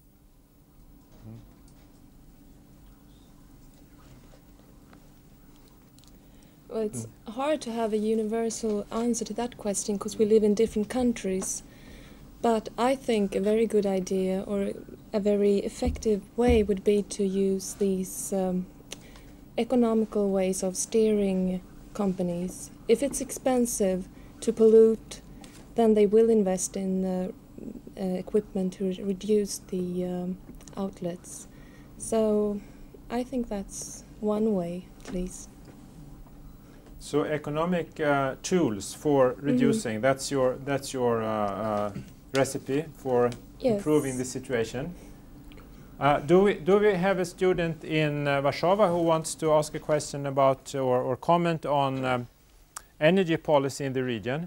Well, it's mm. hard to have a universal answer to that question because we live in different countries. But I think a very good idea or a very effective way would be to use these um, economical ways of steering companies. If it's expensive to pollute, then they will invest in uh, uh, equipment to re reduce the um, outlets. So I think that's one way, at least. So economic uh, tools for reducing, mm-hmm. that's your, that's your uh, uh, recipe for yes. improving the situation. Uh, do we do we have a student in uh, Warszawa who wants to ask a question about or, or comment on um, energy policy in the region?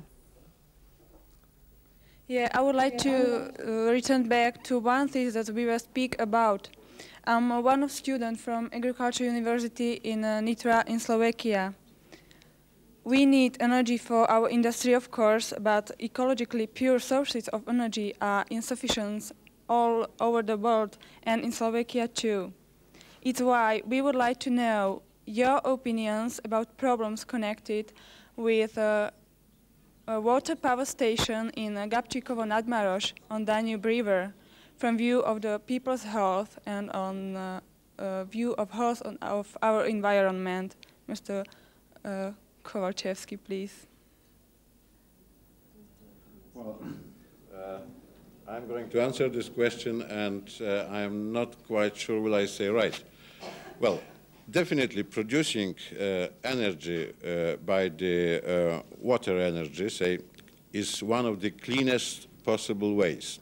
Yeah, I would like to uh, return back to one thing that we will speak about. I'm uh, one of students from Agriculture University in uh, Nitra in Slovakia. We need energy for our industry, of course, but ecologically pure sources of energy are insufficient all over the world and in Slovakia too. It's why we would like to know your opinions about problems connected with uh, a water power station in uh, Gabčíkovo nad Maroš on Danube River, from view of the people's health and on uh, uh, view of health on, of our environment. Mister Uh, Kovalchevsky, please. Well, uh, I'm going to answer this question, and uh, I'm not quite sure will I say right. Well, definitely producing uh, energy uh, by the uh, water energy, say, is one of the cleanest possible ways.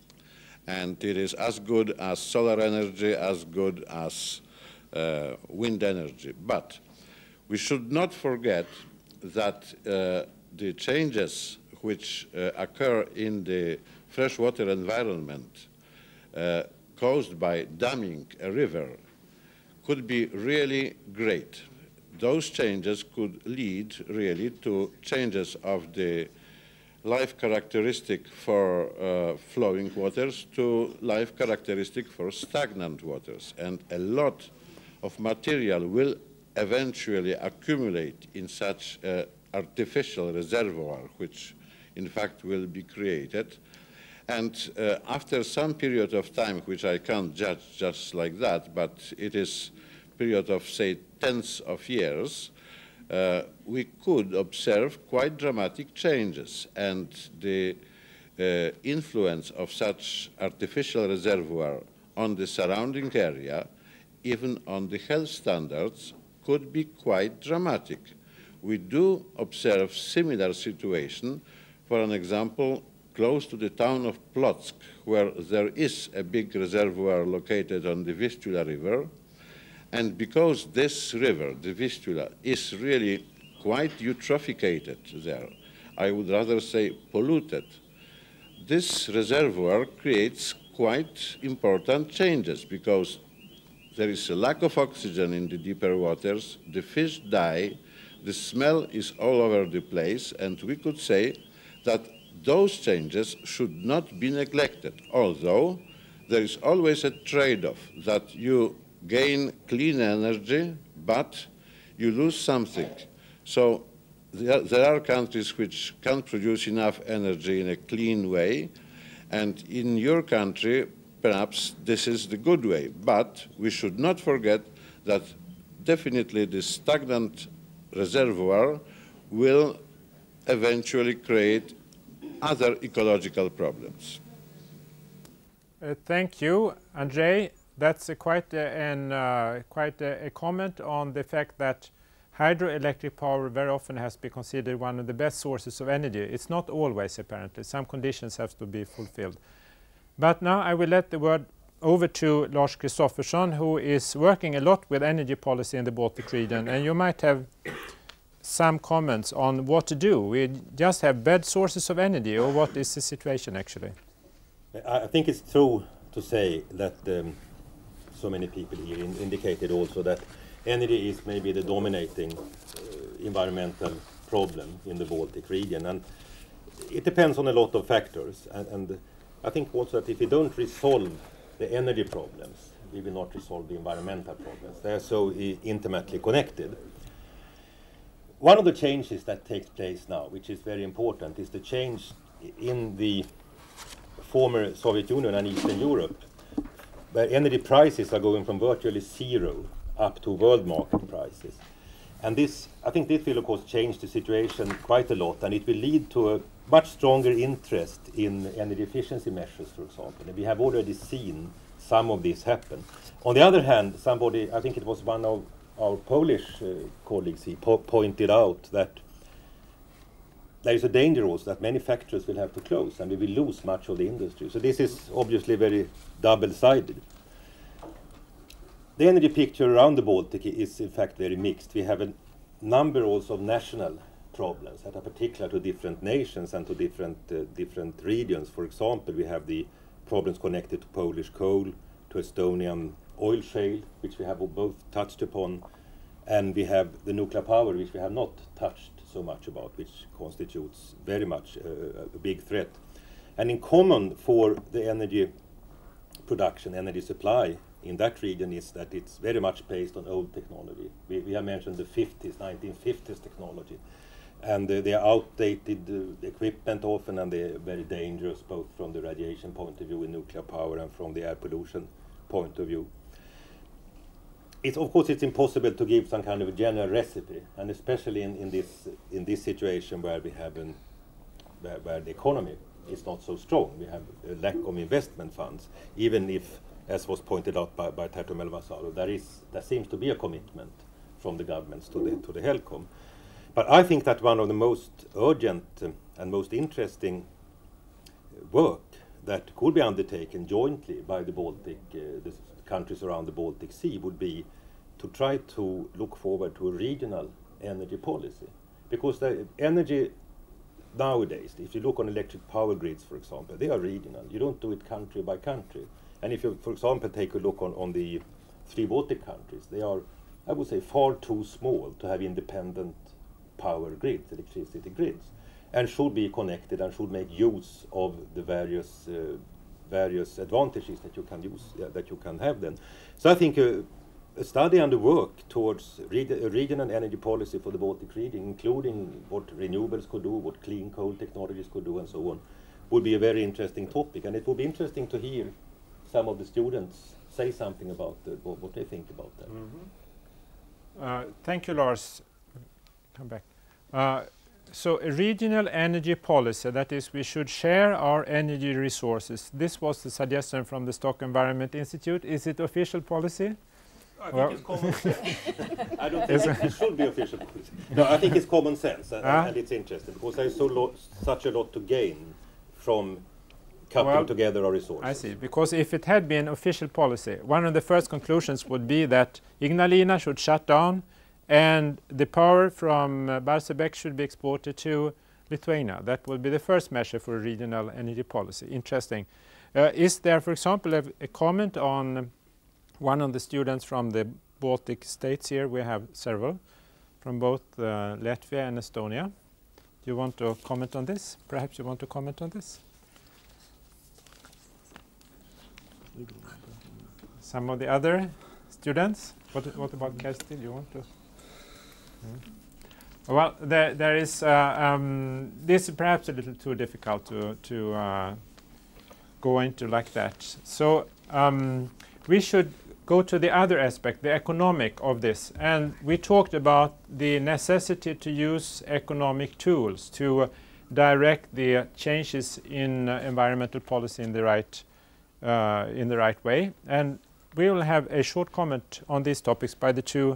And it is as good as solar energy, as good as uh, wind energy. But we should not forget that uh, the changes which uh, occur in the freshwater environment uh, caused by damming a river could be really great. Those changes could lead really to changes of the life characteristic for uh, flowing waters to life characteristic for stagnant waters. And a lot of material will eventually accumulate in such uh, artificial reservoir, which in fact will be created. And uh, after some period of time, which I can't judge just like that, but it is a period of, say, tens of years, uh, we could observe quite dramatic changes. And the uh, influence of such artificial reservoir on the surrounding area, even on the health standards, could be quite dramatic. We do observe similar situation, for an example, close to the town of Plock, where there is a big reservoir located on the Vistula River. And because this river, the Vistula, is really quite eutrophicated there, I would rather say polluted, this reservoir creates quite important changes, because there is a lack of oxygen in the deeper waters, the fish die, the smell is all over the place, and we could say that those changes should not be neglected, although there is always a trade-off that you gain clean energy, but you lose something. So there, there are countries which can't produce enough energy in a clean way, and in your country, perhaps this is the good way, but we should not forget that definitely the stagnant reservoir will eventually create other ecological problems. Uh, thank you, Andrzej. That's a quite, a, an, uh, quite a, a comment on the fact that hydroelectric power very often has been considered one of the best sources of energy. It's not always, apparently. Some conditions have to be fulfilled. But now I will let the word over to Lars Kristoffersson, who is working a lot with energy policy in the Baltic region, and you might have some comments on what to do. We just have bad sources of energy, or what is the situation actually? I think it's true to say that um, so many people here in indicated also that energy is maybe the dominating uh, environmental problem in the Baltic region, and it depends on a lot of factors. And, and I think also that if we don't resolve the energy problems, we will not resolve the environmental problems. They are so uh, intimately connected. One of the changes that takes place now, which is very important, is the change in the former Soviet Union and Eastern Europe, where energy prices are going from virtually zero up to world market prices. And this, I think this will of course change the situation quite a lot, and it will lead to a much stronger interest in energy efficiency measures, for example. And we have already seen some of this happen. On the other hand, somebody, I think it was one of our Polish uh, colleagues, he po pointed out that there is a danger also that many factories will have to close and we will lose much of the industry. So this is obviously very double-sided. The energy picture around the Baltic is in fact very mixed. We have a number also of national problems that are particular to different nations and to different, uh, different regions. For example, we have the problems connected to Polish coal, to Estonian oil shale, which we have both touched upon, and we have the nuclear power, which we have not touched so much about, which constitutes very much uh, a big threat. And in common for the energy production, energy supply in that region is that it's very much based on old technology. We, we have mentioned the fifties, nineteen fifties technology. And uh, they are outdated uh, equipment often, and they're very dangerous, both from the radiation point of view in nuclear power and from the air pollution point of view. It's, of course, it's impossible to give some kind of a general recipe, and especially in, in, this, in this situation where we have an, where, where the economy is not so strong. We have a lack of investment funds, even if, as was pointed out by, by Terto Melvasalo, there is there seems to be a commitment from the governments to the to the HELCOM. But I think that one of the most urgent um, and most interesting work that could be undertaken jointly by the Baltic, uh, the countries around the Baltic Sea, would be to try to look forward to a regional energy policy, because the energy nowadays, if you look on electric power grids, for example, they are regional. You don't do it country by country. And if you, for example, take a look on, on the three Baltic countries, they are, I would say, far too small to have independent power grids, electricity grids, and should be connected and should make use of the various uh, various advantages that you can use, uh, that you can have then. So I think uh, a study and a work towards re a regional energy policy for the Baltic region, including what renewables could do, what clean coal technologies could do, and so on, would be a very interesting topic. And it would be interesting to hear some of the students say something about uh, what, what they think about that. Mm-hmm. uh, thank you, Lars. Come back. Uh, so a regional energy policy, that is, we should share our energy resources. This was the suggestion from the Stock Environment Institute. Is it official policy? I think well it's common sense. I don't think it, it should be official policy. No, I think it's common sense, and, ah. and it's interesting, because there is so lo such a lot to gain from coupling well, together our resources. I see, because if it had been official policy, one of the first conclusions would be that Ignalina should shut down, and the power from uh, Barsebek should be exported to Lithuania. That would be the first measure for a regional energy policy. Interesting. Uh, is there, for example, a, a comment on one of the students from the Baltic states here? We have several from both uh, Latvia and Estonia. Do you want to comment on this? Perhaps you want to comment on this? Some of the other students? What, what about Kerstin? Do you want to? Mm. Well, there, there is, uh, um, this is perhaps a little too difficult to, to uh, go into like that. So um, we should go to the other aspect, the economic of this. And we talked about the necessity to use economic tools to uh, direct the changes in uh, environmental policy in the right, uh, in the right way. And we will have a short comment on these topics by the two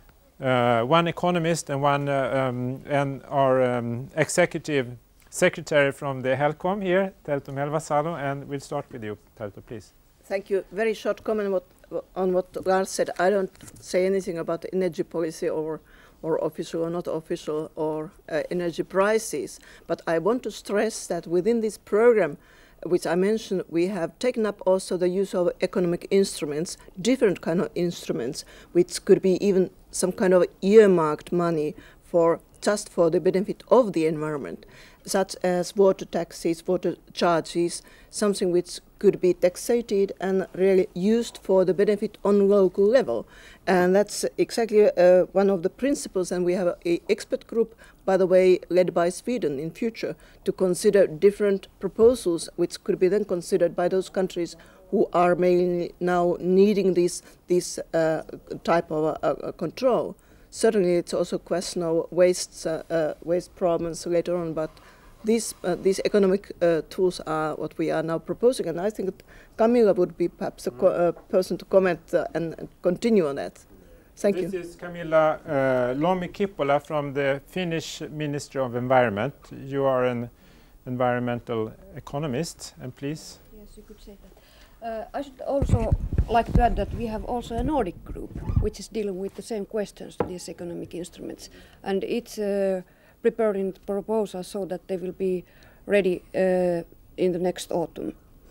Uh, one economist and one uh, um, and our um, executive secretary from the HELCOM here, Terto Melvasalo, and we'll start with you, Terto, please. Thank you. Very short comment what, on what Lars said. I don't say anything about energy policy or or official or not official or uh, energy prices, but I want to stress that within this program, which I mentioned, we have taken up also the use of economic instruments, different kind of instruments, which could be even some kind of earmarked money for just for the benefit of the environment, such as water taxes, water charges, something which could be taxated and really used for the benefit on local level. And that's exactly uh, one of the principles, and we have an expert group, by the way, led by Sweden in future, to consider different proposals which could be then considered by those countries who are mainly now needing this, this uh, type of uh, uh, control. Certainly it's also a question of waste, uh, uh, waste problems later on, but these, uh, these economic uh, tools are what we are now proposing, and I think that Camilla would be perhaps a co uh, person to comment uh, and, and continue on that. Thank this you. This is Camilla uh, Lomi-Kippola from the Finnish Ministry of Environment. You are an environmental economist, and please. Yes, you could say that. Uh, I should also like to add that we have also a Nordic group which is dealing with the same questions, these economic instruments, and it's uh, preparing proposals so that they will be ready uh, in the next autumn.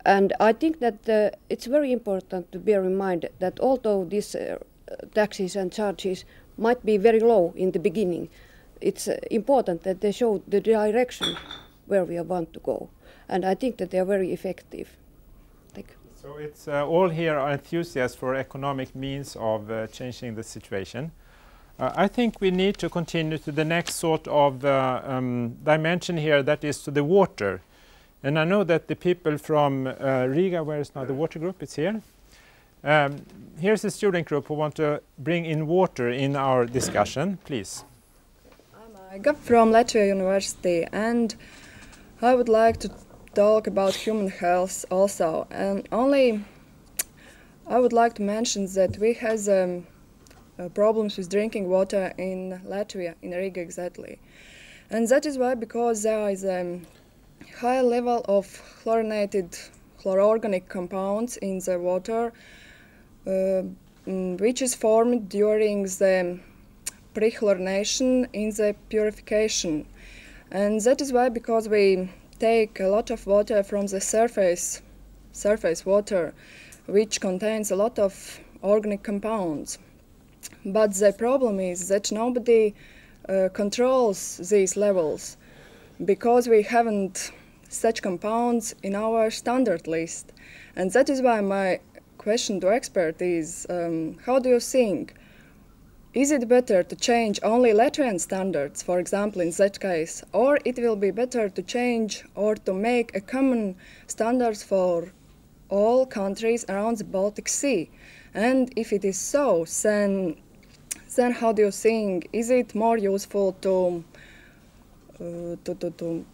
And I think that uh, it's very important to bear in mind that although these uh, taxes and charges might be very low in the beginning, it's uh, important that they show the direction where we want to go. And I think that they are very effective. Thank you. So it's uh, all here are enthusiasts for economic means of uh, changing the situation. Uh, I think we need to continue to the next sort of uh, um, dimension here, that is to the water. And I know that the people from uh, Riga, where is now the water group, it's here. Um, here's a student group who want to bring in water in our discussion, please. I'm Aiga from Latvia University, and I would like to talk about human health also. And only I would like to mention that we have um, uh, problems with drinking water in Latvia, in Riga exactly. And that is why, because there is a um, high level of chlorinated chlororganic compounds in the water, uh, which is formed during the pre-chlorination in the purification. And that is why, because we take a lot of water from the surface, surface water, which contains a lot of organic compounds. But the problem is that nobody uh, controls these levels, because we haven't such compounds in our standard list. And that is why my question to expert is, um, how do you think? Is it better to change only Latvian standards, for example, in that case, or it will be better to change or to make a common standards for all countries around the Baltic Sea? And if it is so, then, then how do you think? Is it more useful to uh, to, to, to,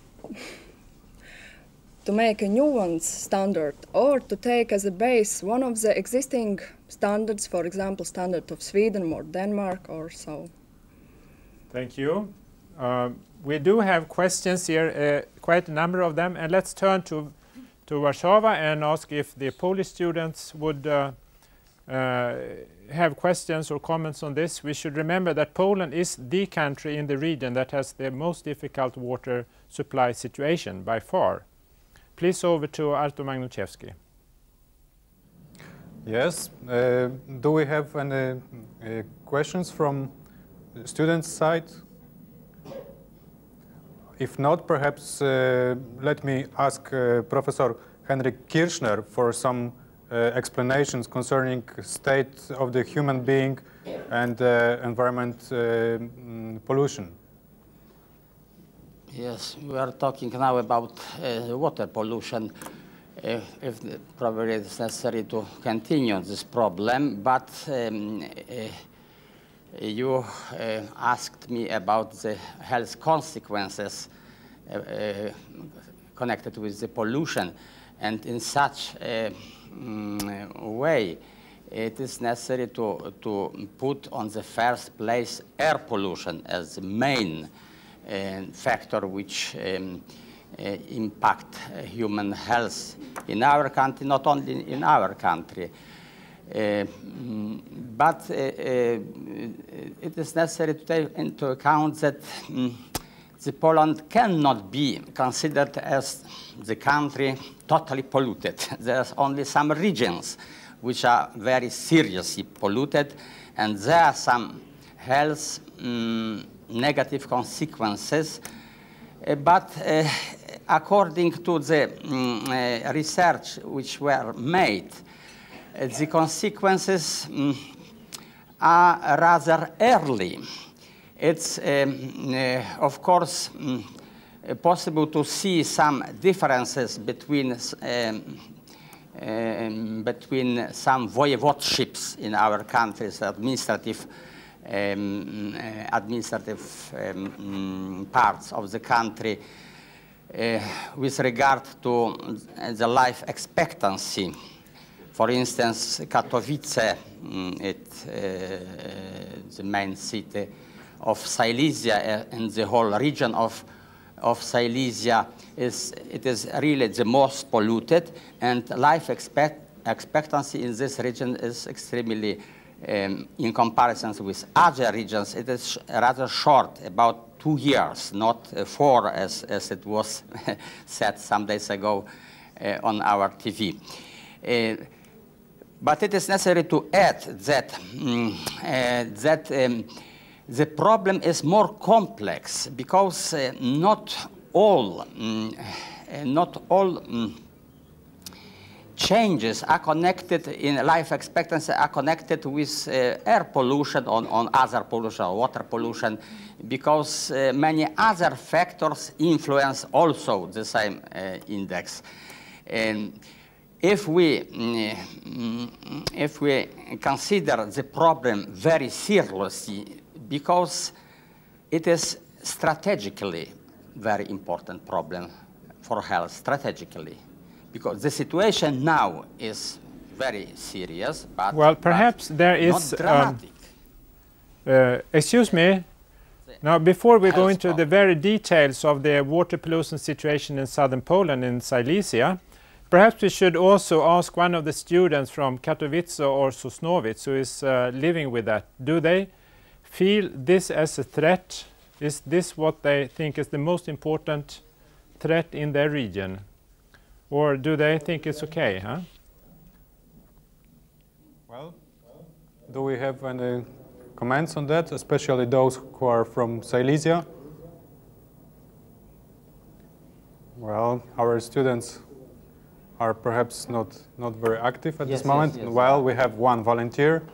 to make a new one's standard, or to take as a base one of the existing standards, for example, standard of Sweden or Denmark or so? Thank you. Um, we do have questions here, uh, quite a number of them, and let's turn to, to Warsaw and ask if the Polish students would uh, uh, have questions or comments on this. We should remember that Poland is the country in the region that has the most difficult water supply situation by far. Please over to Artur Magnuszewski. Yes. Uh, do we have any uh, questions from the students' side? If not, perhaps uh, let me ask uh, Professor Henrik Kirchner for some uh, explanations concerning state of the human being and uh, environment uh, mm, pollution. Yes, we are talking now about uh, water pollution. Uh, if the, probably it's necessary to continue this problem, but um, uh, you uh, asked me about the health consequences uh, uh, connected with the pollution, and in such a um, way it is necessary to, to put on the first place air pollution as the main uh, factor which um, Uh, impact uh, human health in our country, not only in our country. Uh, but uh, uh, it is necessary to take into account that um, the Poland cannot be considered as the country totally polluted. There's only some regions which are very seriously polluted, and there are some health um, negative consequences. Uh, but uh, according to the um, uh, research which were made, uh, the consequences um, are rather early. It's, um, uh, of course, um, possible to see some differences between, um, um, between some voivodeships in our countries, administrative Um, uh, administrative um, parts of the country uh, with regard to the life expectancy. For instance, Katowice, um, it, uh, the main city of Silesia and the whole region of, of Silesia, is, it is really the most polluted, and life expect, expectancy in this region is extremely Um, in comparison with other regions, it is rather short, about two years, not uh, four, as, as it was said some days ago uh, on our T V. Uh, but it is necessary to add that, um, uh, that um, the problem is more complex because uh, not all, um, uh, not all um, changes are connected in life expectancy are connected with uh, air pollution on, on other pollution or water pollution, because uh, many other factors influence also the same uh, index. And if we, mm, if we consider the problem very seriously, because it is strategically very important problem for health, strategically. Because the situation now is very serious, but well, perhaps but there is. Not dramatic. Um, uh, excuse me. Now, before we go into the very details of the water pollution situation in southern Poland, in Silesia, perhaps we should also ask one of the students from Katowice or Sosnowiec who is uh, living with that. Do they feel this as a threat? Is this what they think is the most important threat in their region? Or do they think it's okay, huh? Well, do we have any comments on that, especially those who are from Silesia? Well, our students are perhaps not, not very active at Yes, this moment. yes, yes. Well, we have one volunteer.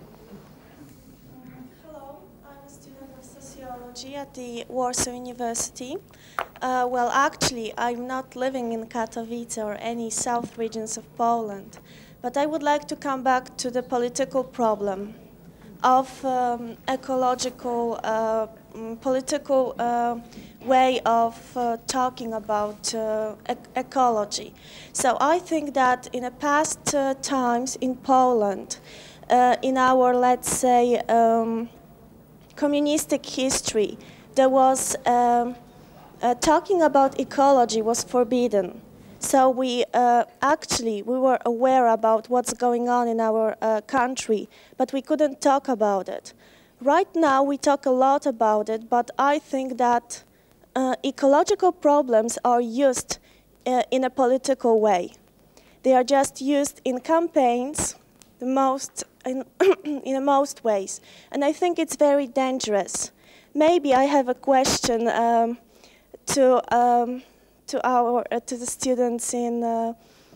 Hello, I'm a student of sociology at the Warsaw University. Uh, well, actually, I'm not living in Katowice or any south regions of Poland, but I would like to come back to the political problem of um, ecological, uh, um, political uh, way of uh, talking about uh, e ecology. So I think that in the past uh, times in Poland, uh, in our, let's say, um, communistic history, there was um, Uh, talking about ecology was forbidden. So we uh, actually, we were aware about what's going on in our uh, country, but we couldn't talk about it. Right now we talk a lot about it, but I think that uh, ecological problems are used uh, in a political way. They are just used in campaigns, the most, in, in the most ways. And I think it's very dangerous. Maybe I have a question um, to um, to our uh, to the students in uh,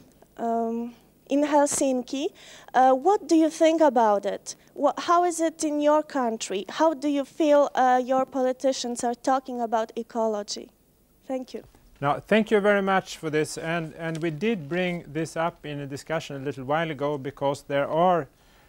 um, in Helsinki. Uh, what do you think about it? What, how is it in your country? How do you feel uh, your politicians are talking about ecology? Thank you. Now, thank you very much for this, and and we did bring this up in a discussion a little while ago because there are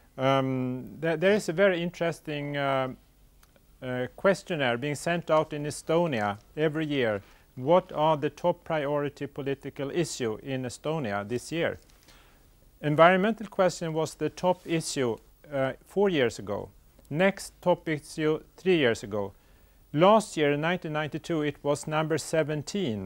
um, there, there is a very interesting uh, uh, questionnaire being sent out in Estonia every year. What are the top priority political issue in Estonia this year? Environmental question was the top issue uh, four years ago. Next top issue three years ago. Last year in nineteen ninety-two it was number seventeen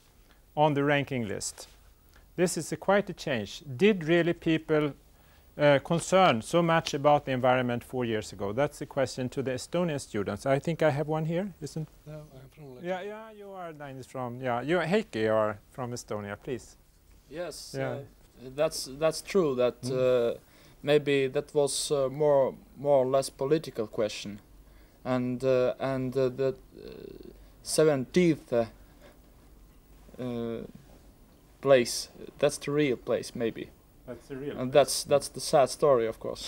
on the ranking list. This is a quite a change. Did really people uh, concern so much about the environment four years ago? That's a question to the Estonian students. I think I have one here, isn't? No, I'm from Latvia. Yeah, yeah, you are Danish from. Yeah, you Heikki, you are from Estonia, please. Yes, Yeah. uh, that's that's true. That Mm. uh, maybe that was uh, more more or less political question, and uh, and uh, the seventeenth uh, uh, place. That's the real place, maybe. That's the real. And that's that's the sad story, of course.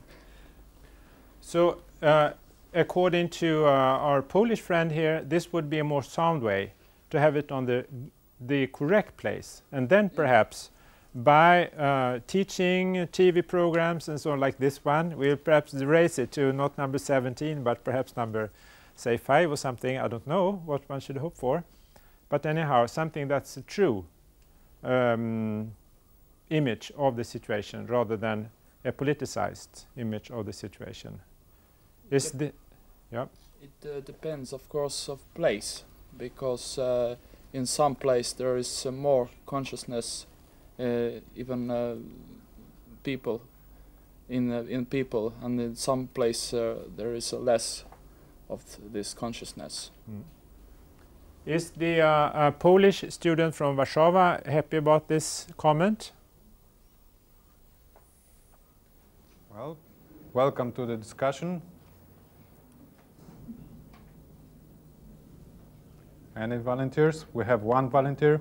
So, uh, according to uh, our Polish friend here, this would be a more sound way to have it on the the correct place, and then perhaps by uh, teaching T V programs and so on like this one, we'll perhaps raise it to not number seventeen, but perhaps number, say, five or something. I don't know what one should hope for, but anyhow, something that's a true um, image of the situation rather than a politicized image of the situation. Is the yeah? It uh, depends, of course, of place, because uh, in some place there is uh, more consciousness, uh, even uh, people, in uh, in people, and in some place uh, there is uh, less of th this consciousness. Mm. Is the uh, uh, Polish student from Warsaw happy about this comment? Well, welcome to the discussion. Any volunteers? We have one volunteer.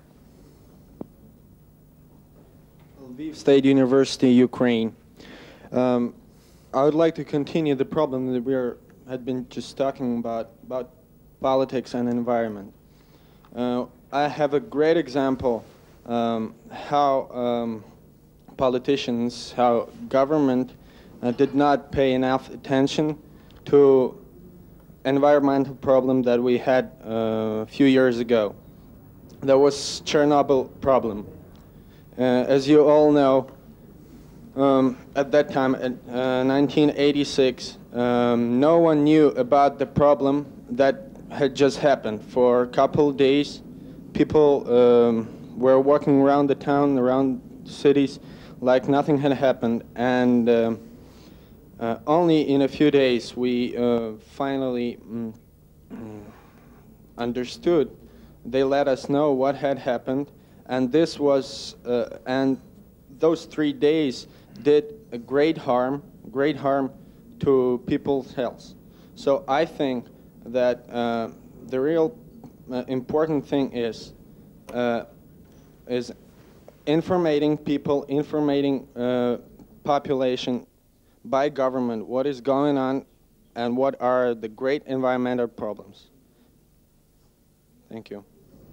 Lviv State University, Ukraine. Um, I would like to continue the problem that we are, had been just talking about, about politics and environment. Uh, I have a great example um, how um, politicians, how government uh, did not pay enough attention to environmental problem that we had uh, a few years ago. That was Chernobyl problem. Uh, as you all know, um, at that time, in uh, nineteen eighty-six, um, no one knew about the problem that had just happened. For a couple of days, people um, were walking around the town, around cities, like nothing had happened. And um, uh, only in a few days, we uh, finally mm, mm, understood. They let us know what had happened. And this was, uh, and those three days did a great harm, great harm to people's health. So I think that uh, the real uh, important thing is, uh, is informating people, informating uh, population by government what is going on and what are the great environmental problems. Thank you.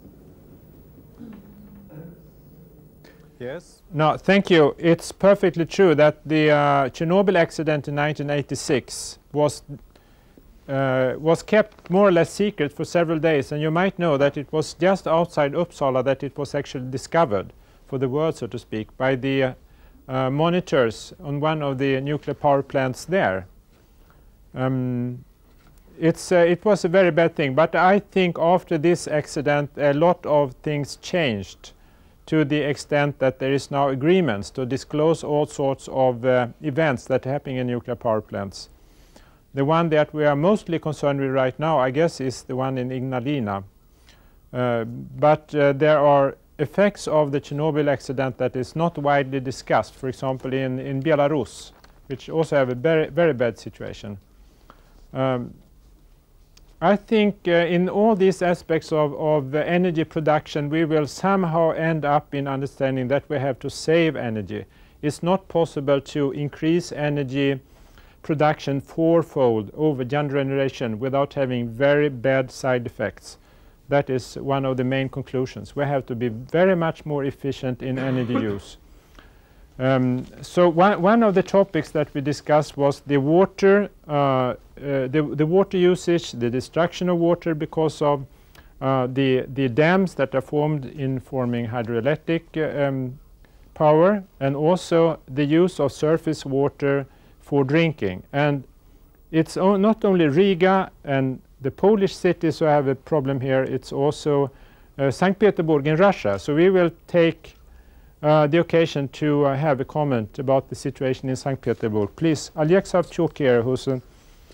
Yes? No, thank you. It's perfectly true that the uh, Chernobyl accident in nineteen eighty-six was uh, was kept more or less secret for several days, and you might know that it was just outside Uppsala that it was actually discovered for the world, so to speak, by the uh, uh, monitors on one of the nuclear power plants there. Um, it's uh, it was a very bad thing, but I think after this accident a lot of things changed, to the extent that there is now agreements to disclose all sorts of uh, events that are happening in nuclear power plants. The one that we are mostly concerned with right now, I guess, is the one in Ignalina. Uh, but uh, there are effects of the Chernobyl accident that is not widely discussed, for example, in, in Belarus, which also have a very, very bad situation. Um, I think uh, in all these aspects of, of uh, energy production, we will somehow end up in understanding that we have to save energy. It's not possible to increase energy production fourfold over generation without having very bad side effects. That is one of the main conclusions. We have to be very much more efficient in energy use. Um, so one, one of the topics that we discussed was the water, uh, uh, the, the water usage, the destruction of water because of uh, the, the dams that are formed in forming hydroelectric uh, um, power, and also the use of surface water for drinking. And it's o not only Riga and the Polish cities who have a problem here, it's also uh, Saint Petersburg in Russia. So we will take Uh, the occasion to uh, have a comment about the situation in Saint Petersburg. Please, Alex Savchuk here, who's uh,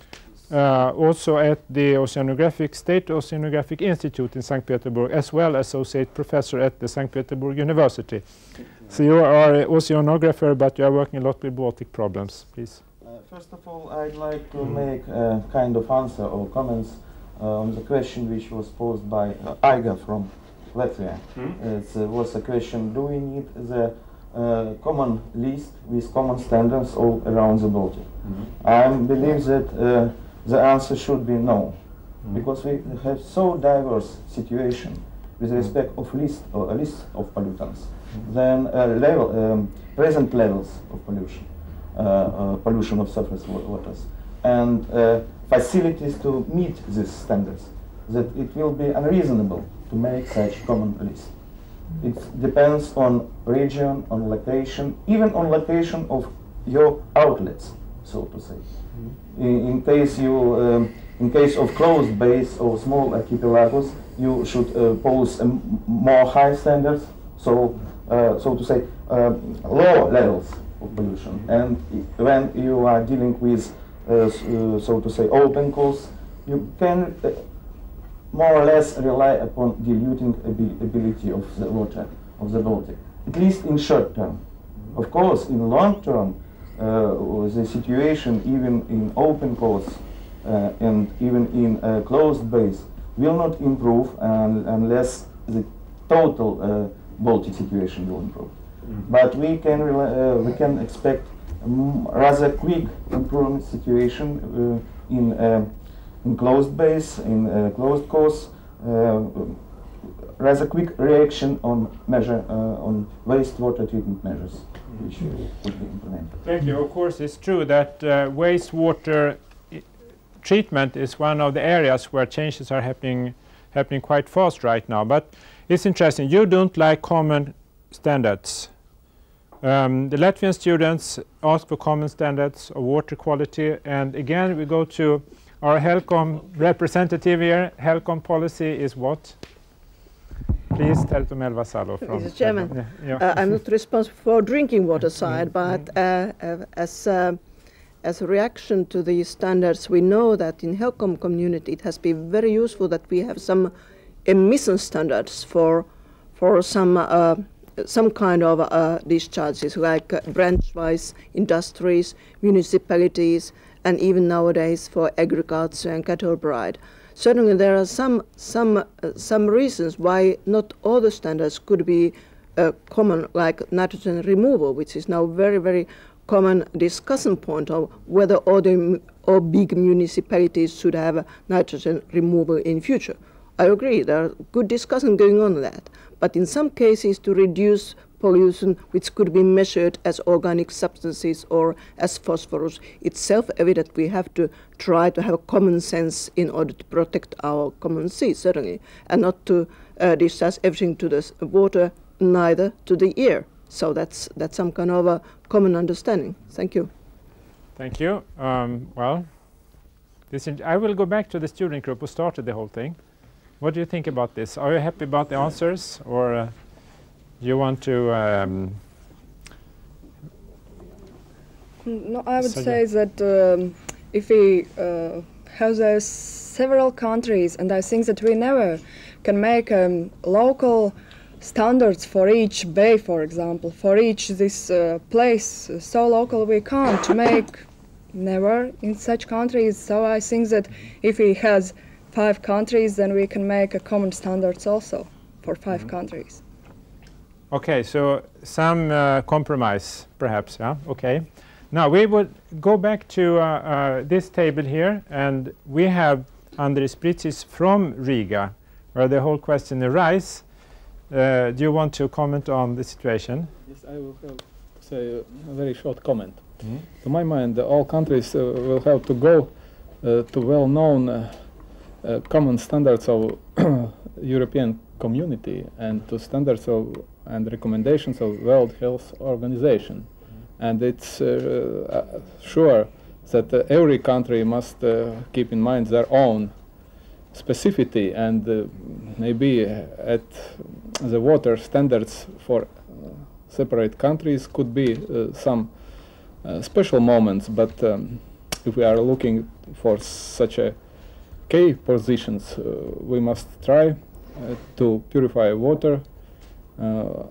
uh, also at the Oceanographic State Oceanographic Institute in Saint Petersburg, as well as associate professor at the Saint Petersburg University. So you are an oceanographer, but you are working a lot with Baltic problems. Please. Uh, first of all, I'd like to make a kind of answer or comments uh, on the question which was posed by uh, Aiga from Latvia. Mm-hmm. It uh, was a question: do we need the uh, common list with common standards all around the Baltic? Mm-hmm. I believe that uh, the answer should be no, mm-hmm. because we have so diverse situation with respect of list or a list of pollutants, mm-hmm. then uh, level um, present levels of pollution, uh, uh, pollution of surface waters, and uh, facilities to meet these standards, that it will be unreasonable to make such common list. It depends on region, on location, even on location of your outlets, so to say. Mm-hmm. in, in case you, um, in case of closed base or small archipelagos, you should uh, pose um, more high standards, so uh, so to say, um, lower levels of pollution. And when you are dealing with, uh, uh, so to say, open course, you can. Uh, more or less rely upon diluting abi ability of the water of the Baltic, at least in short term. Of course, in long term, uh, the situation even in open course uh, and even in a closed base will not improve and, unless the total uh, Baltic situation will improve. Mm-hmm. But we can uh, we can expect um, rather quick improvement situation uh, in uh, in closed base, in uh, closed course, uh, rather quick reaction on measure uh, on wastewater treatment measures, mm-hmm. which would be implemented. Thank you. Of course, it's true that uh, wastewater treatment is one of the areas where changes are happening happening quite fast right now. But it's interesting. You don't like common standards. Um, the Latvian students ask for common standards of water quality, and again we go to our HELCOM representative here. HELCOM policy is what? Please tell to Mel Vassallo from Mister Chairman, yeah, yeah. Uh, I'm not responsible for drinking water side, but uh, uh, as uh, as a reaction to these standards, we know that in HELCOM community it has been very useful that we have some emission standards for for some uh, some kind of uh, discharges, like uh, branch-wise industries, municipalities, and even nowadays for agriculture and cattle bride. Certainly there are some some uh, some reasons why not all the standards could be uh, common, like nitrogen removal, which is now very very common discussion point of whether all the all big municipalities should have nitrogen removal in future. I agree, there are good discussion going on that, but in some cases to reduce pollution which could be measured as organic substances or as phosphorus, it's self-evident we have to try to have common sense in order to protect our common sea, certainly, and not to uh, discharge everything to the water, neither to the air. So that's that's some kind of a common understanding. Thank you. Thank you. Um, well, this I will go back to the student group who started the whole thing. What do you think about this? Are you happy about the answers, or uh, do you want to? Um, no, I would so say yeah. that um, if we uh, have those several countries, and I think that we never can make um, local standards for each bay, for example, for each this uh, place, so local we can't make, never in such countries. So I think that if he has five countries, then we can make a common standards also for five mm-hmm. countries. Okay, so some uh, compromise, perhaps. Yeah. Okay. Now we would go back to uh, uh, this table here, and we have Andris Pritsis from Riga, where the whole question arises. Uh, do you want to comment on the situation? Yes, I will have to say a very short comment. Mm-hmm. To my mind, uh, all countries uh, will have to go uh, to well-known uh, uh, common standards of European community and to standards of and recommendations of World Health Organization. Mm-hmm. And it's uh, uh, sure that uh, every country must uh, keep in mind their own specificity, and uh, maybe at the water standards for uh, separate countries could be uh, some uh, special moments, but um, if we are looking for such a key positions, uh, we must try uh, to purify water uh,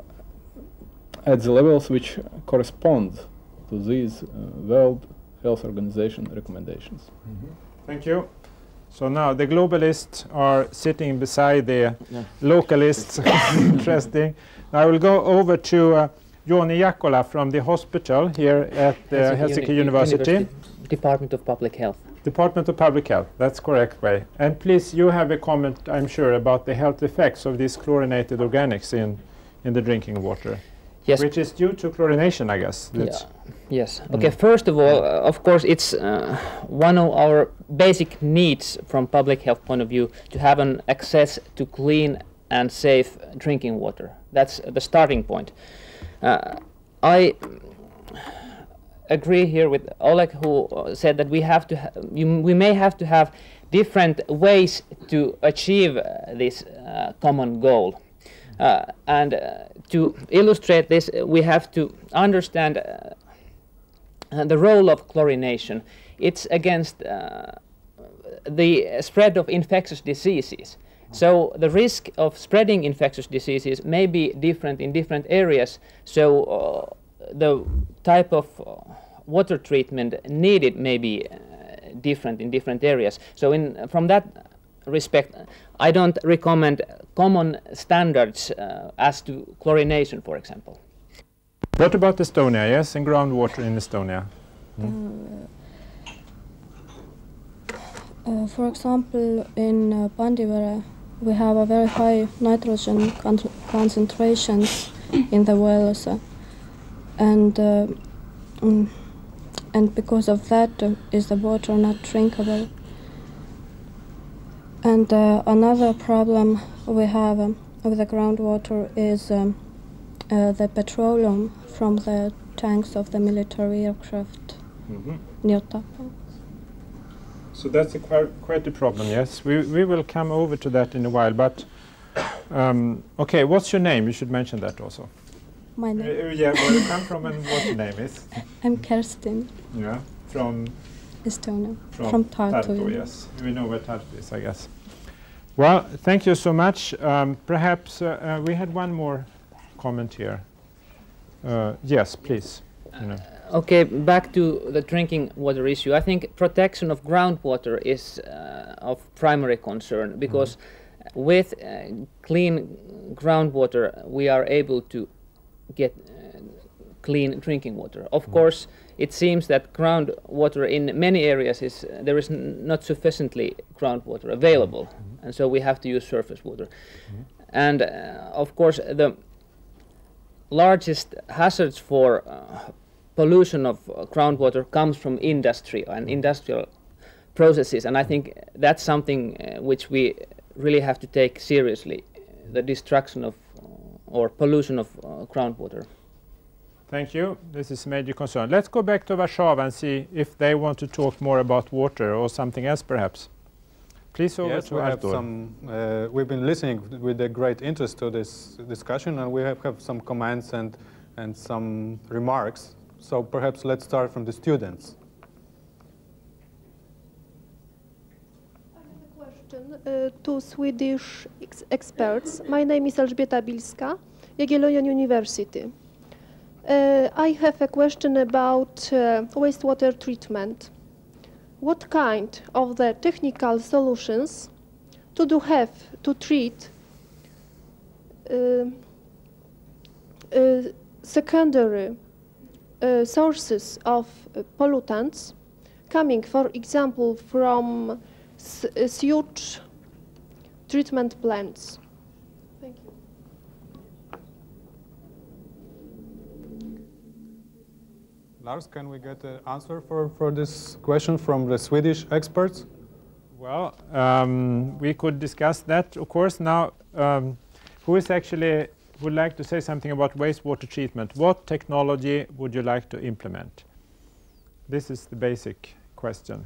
at the levels which correspond to these uh, World Health Organization recommendations. Mm-hmm. Thank you. So now the globalists are sitting beside the yeah. localists. Interesting. Now I will go over to uh, Jouni Jaakkola from the hospital here at uh, Helsinki, Helsinki Uni University. University. Department of Public Health. Department of Public Health, that's correct way. And please, you have a comment, I'm sure, about the health effects of these chlorinated organics in, in the drinking water. Yes. Which is due to chlorination, I guess. Yeah. Yes. Mm. Okay, first of all, uh, of course, it's uh, one of our basic needs from public health point of view to have an access to clean and safe drinking water. That's the starting point. Uh, I agree here with Oleg, who uh, said that we have to ha you, we may have to have different ways to achieve uh, this uh, common goal. Uh, and uh, to illustrate this, uh, we have to understand uh, uh, the role of chlorination. It's against uh, the spread of infectious diseases. So the risk of spreading infectious diseases may be different in different areas. So uh, the type of uh, water treatment needed may be uh, different in different areas. So in from that respect, I don't recommend common standards uh, as to chlorination, for example. What about Estonia? Yes, and groundwater in Estonia. Mm. Uh, uh, for example, in uh, Pandivere, we have a very high nitrogen con concentrations in the wells, uh, and uh, mm, and because of that, uh, is the water not drinkable. And uh, another problem we have um, with the groundwater is um, uh, the petroleum from the tanks of the military aircraft Mm-hmm. near Tapa. So that's a quite, quite a problem, yes. We, we will come over to that in a while, but um, okay, what's your name? You should mention that also. My name? Uh, yeah, where you come from and what your name is? I'm Kerstin. Yeah, from? Estonia. From, from Tartu. Tartu, yes. We know where Tartu is, I guess. Well, thank you so much. Um, perhaps uh, uh, we had one more comment here. Uh, yes, please. You know. Okay, back to the drinking water issue. I think protection of groundwater is uh, of primary concern because mm-hmm. with uh, clean groundwater we are able to get uh, clean drinking water. Of mm-hmm. course, it seems that groundwater in many areas is uh, there is n not sufficiently groundwater available, mm-hmm. and so we have to use surface water. Mm-hmm. And uh, of course, the largest hazards for uh, pollution of uh, groundwater comes from industry and industrial processes, and I think that's something uh, which we really have to take seriously, the destruction of uh, or pollution of uh, groundwater. Thank you. This is a major concern. Let's go back to Warszawa and see if they want to talk more about water or something else perhaps. Please over yes, to we have Artur. some, uh, we've been listening with a great interest to this discussion, and we have, have some comments and, and some remarks. So perhaps let's start from the students. I have a question uh, to Swedish ex experts. My name is Elżbieta Bilska, Jagiellonian University. Uh, I have a question about uh, wastewater treatment. What kind of the technical solutions to do have to treat uh, uh, secondary Uh, sources of uh, pollutants coming, for example, from s uh, sewage treatment plants? Thank you. Lars, can we get an answer for, for this question from the Swedish experts? Well, um, we could discuss that, of course. Now, um, who is actually would like to say something about wastewater treatment? What technology would you like to implement? This is the basic question.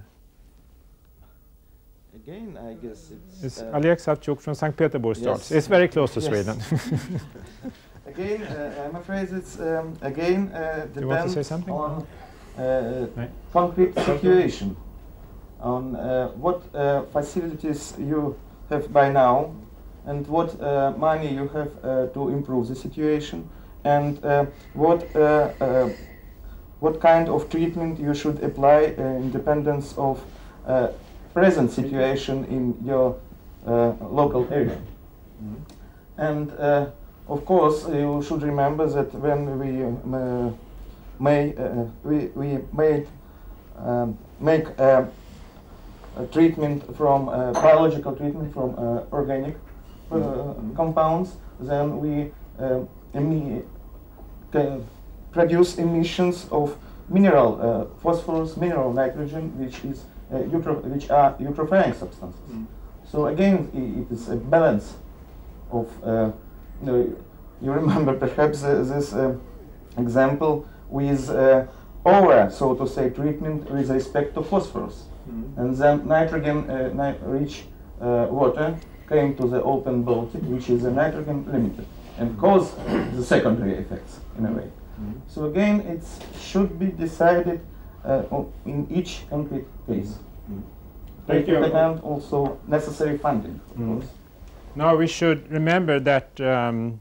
Again, I guess it's... It's uh, Alex Savchuk from Saint Petersburg starts. Yes. It's very close to yes. Sweden. Again, uh, I'm afraid it's um, again uh, you want to say depends something? on uh, concrete situation, on uh, what uh, facilities you have by now, and what uh, money you have uh, to improve the situation, and uh, what uh, uh, what kind of treatment you should apply uh, in dependence of uh, present situation in your uh, local area. Mm-hmm. And uh, of course, you should remember that when we uh, may uh, we we made um, make uh, a treatment from uh, biological treatment from uh, organic Uh, compounds, then we uh, emi can produce emissions of mineral uh, phosphorus, mineral nitrogen, which is uh, which are eutrophying substances. Mm. So again, I it is a balance of. Uh, you know, you remember perhaps uh, this uh, example with uh, over, so to say, treatment with respect to phosphorus, mm. and then nitrogen uh, ni rich uh, water came to the open Baltic, which is a nitrogen limited, and cause the secondary effects in a way. Mm-hmm. So again, it should be decided uh, in each concrete case. Mm-hmm. Take into account also necessary funding, of mm-hmm. course. Now we should remember that um,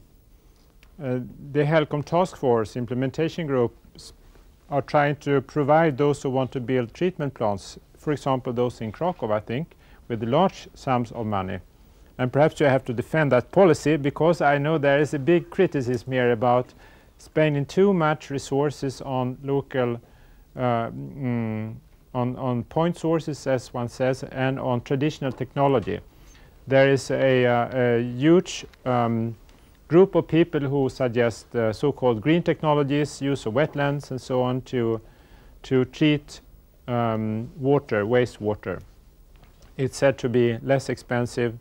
uh, the HELCOM task force implementation groups are trying to provide those who want to build treatment plants, for example those in Krakow, I think, with large sums of money. And perhaps you have to defend that policy, because I know there is a big criticism here about spending too much resources on local, uh, mm, on, on point sources, as one says, and on traditional technology. There is a, uh, a huge um, group of people who suggest uh, so-called green technologies, use of wetlands and so on, to, to treat um, water, wastewater. It's said to be less expensive.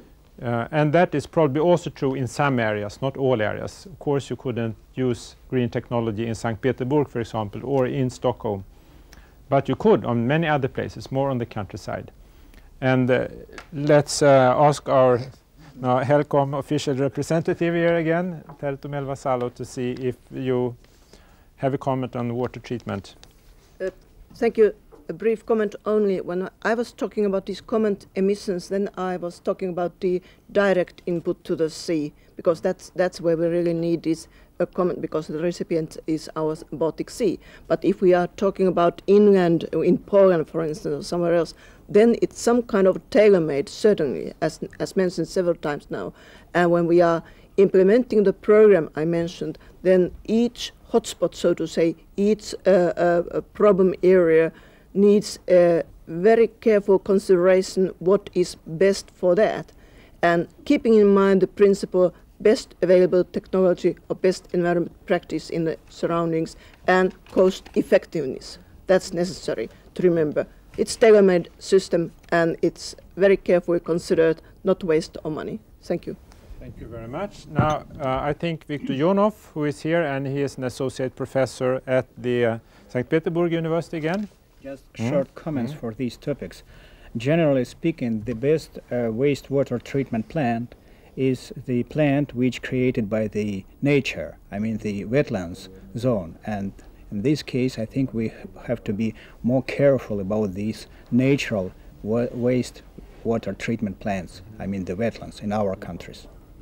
Uh, and that is probably also true in some areas, not all areas. Of course, you couldn't use green technology in Saint Petersburg, for example, or in Stockholm. But you could on many other places, more on the countryside. And uh, let's uh, ask our uh, HELCOM official representative here again, Terto Melvasalo, to see if you have a comment on water treatment. Uh, thank you. A brief comment only. When I was talking about these comment emissions, then I was talking about the direct input to the sea, because that's that's where we really need this a comment, because the recipient is our Baltic Sea. But if we are talking about inland, in Poland, for instance, or somewhere else, then it's some kind of tailor-made, certainly, as as mentioned several times now. And when we are implementing the program I mentioned, then each hotspot, so to say, each uh, uh, problem area needs a very careful consideration what is best for that, and keeping in mind the principle best available technology or best environment practice in the surroundings and cost effectiveness. That's necessary to remember. It's tailor-made system and it's very carefully considered, not waste of money. Thank you. Thank you very much. Now uh, I think Viktor Jonov, who is here, and he is an associate professor at the uh, Saint Petersburg University again. Just Mm. short comments Mm. for these topics. Generally speaking, the best uh, wastewater treatment plant is the plant which created by the nature, I mean the wetlands zone. And in this case, I think we have to be more careful about these natural wa wastewater treatment plants, I mean the wetlands in our countries.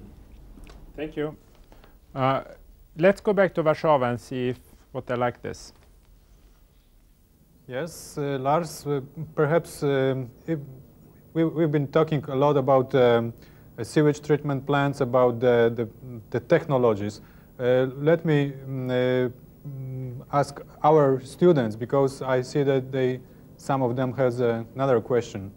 Thank you. Uh, let's go back to Warsaw and see if what they like this. Yes, uh, Lars, uh, perhaps um, if we, we've been talking a lot about um, uh, sewage treatment plants, about the, the, the technologies. Uh, let me um, uh, ask our students, because I see that they, some of them has uh, another question.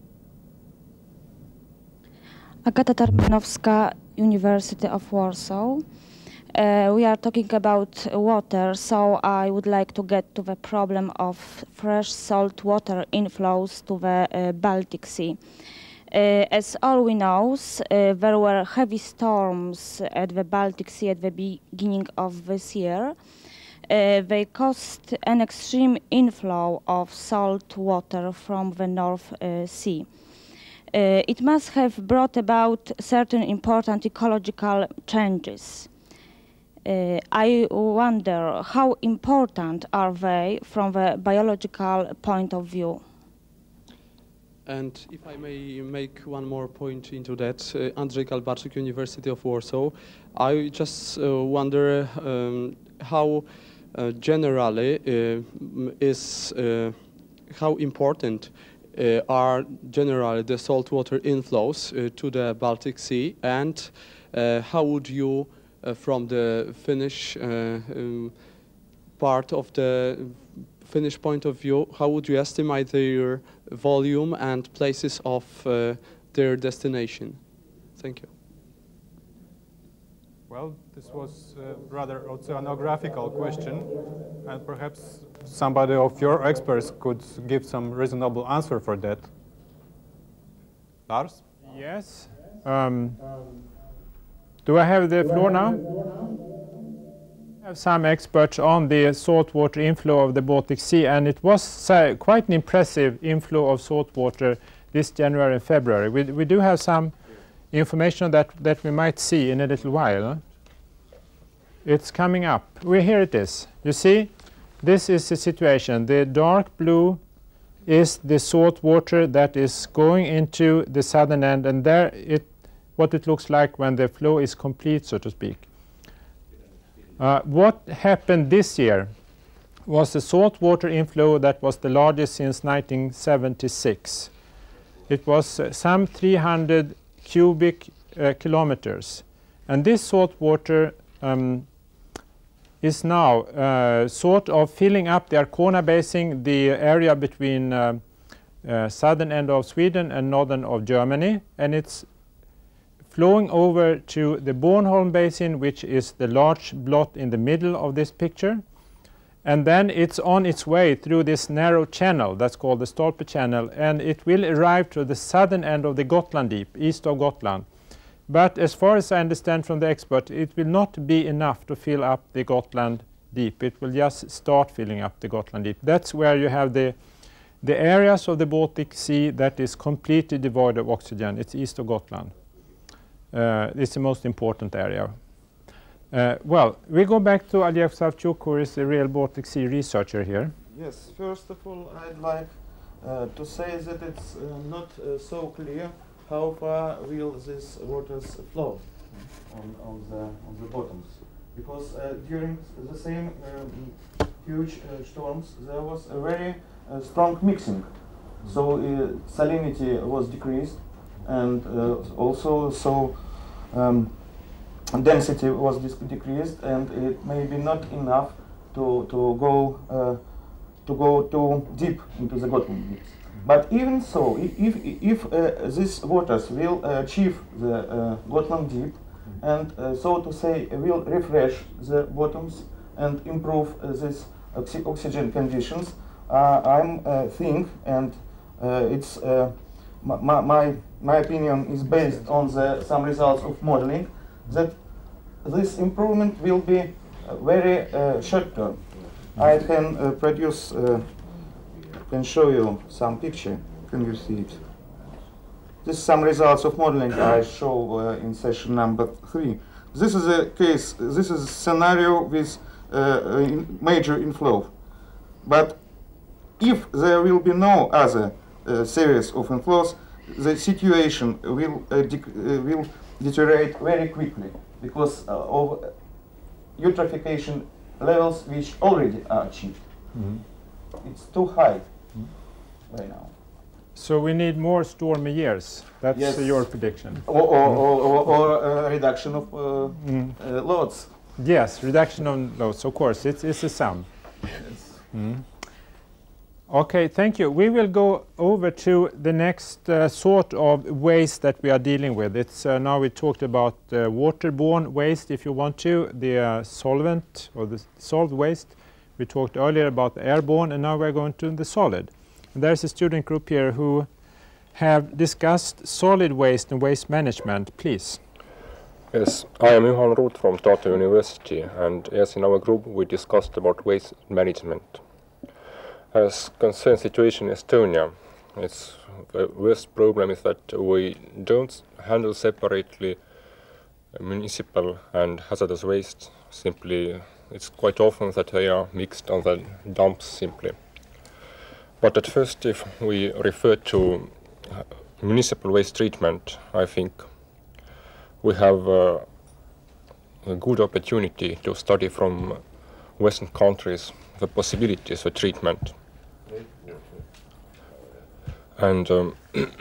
Agata Tarmanowska, University of Warsaw. Uh, we are talking about water, so I would like to get to the problem of fresh salt water inflows to the uh, Baltic Sea. Uh, as all we know, uh, there were heavy storms at the Baltic Sea at the beginning of this year. Uh, they caused an extreme inflow of salt water from the North uh, Sea. Uh, it must have brought about certain important ecological changes. Uh, I wonder how important are they from the biological point of view? And if I may make one more point into that, uh, Andrzej Kalbarczyk, University of Warsaw, I just uh, wonder um, how uh, generally uh, is, uh, how important uh, are generally the saltwater inflows uh, to the Baltic Sea, and uh, how would you Uh, from the Finnish uh, um, part of the Finnish point of view, how would you estimate their volume and places of uh, their destination? Thank you. Well, this was a rather oceanographical question, and perhaps somebody of your experts could give some reasonable answer for that. Lars? Yes. Um, Do I have the floor now? I have some experts on the saltwater inflow of the Baltic Sea, and it was uh, quite an impressive inflow of saltwater this January and February. We, we do have some information that, that we might see in a little while. It's coming up. Well, here it is. You see, this is the situation. The dark blue is the salt water that is going into the southern end, and there it what it looks like when the flow is complete, so to speak. Uh, what happened this year was a saltwater inflow that was the largest since nineteen seventy-six. It was uh, some three hundred cubic uh, kilometers. And this saltwater um, is now uh, sort of filling up the Arkona Basin, the area between uh, uh, southern end of Sweden and northern of Germany, and it's flowing over to the Bornholm Basin, which is the large blot in the middle of this picture. And then it's on its way through this narrow channel that's called the Stolpe Channel, and it will arrive to the southern end of the Gotland Deep, east of Gotland. But as far as I understand from the expert, it will not be enough to fill up the Gotland Deep. It will just start filling up the Gotland Deep. That's where you have the, the areas of the Baltic Sea that is completely devoid of oxygen. It's east of Gotland. Uh, it's the most important area. Uh, well, we go back to Aliev Savchuk, who is a real Baltic Sea researcher here. Yes, first of all, I'd like uh, to say that it's uh, not uh, so clear how far will these waters flow on, on, the, on the bottoms. Because uh, during the same um, huge uh, storms, there was a very uh, strong mixing. Mm-hmm. So uh, salinity was decreased, and uh, also so um, density was decreased, and it may be not enough to to go uh, to go too deep into the Gotland deeps. Mm-hmm. But even so, if if, if uh, these waters will uh, achieve the uh, Gotland deep, mm-hmm. and uh, so to say will refresh the bottoms and improve uh, these oxy oxygen conditions, uh, I'm uh, think, and uh, it's uh, my, my my opinion is based on the some results of modeling, that this improvement will be uh, very uh, short term. I can uh, produce, uh, can show you some picture. Can you see it? This is some results of modeling I show uh, in session number three. This is a case, this is a scenario with uh, in major inflow. But if there will be no other uh, series of inflows, the situation will, uh, dec uh, will deteriorate very quickly because uh, of eutrophication levels which already are achieved. Mm-hmm. It's too high mm-hmm. right now. So we need more stormy years. That's yes. uh, your prediction. Or, or, mm-hmm. or, or, or uh, reduction of uh, mm. uh, loads. Yes, reduction of loads, of course. It's, it's a sum. Yes. Mm. Okay, thank you. We will go over to the next uh, sort of waste that we are dealing with. It's uh, now we talked about uh, waterborne waste, if you want to, the uh, solvent or the solid waste. We talked earlier about the airborne, and now we're going to the solid. And there's a student group here who have discussed solid waste and waste management. Please. Yes, I am Johan Roth from Tartu University, and yes, in our group we discussed about waste management. As concerns situation in Estonia, its the worst problem is that we don't handle separately municipal and hazardous waste. Simply, it's quite often that they are mixed on the dumps simply. But at first, if we refer to municipal waste treatment, I think we have uh, a good opportunity to study from Western countries the possibilities for treatment. And um,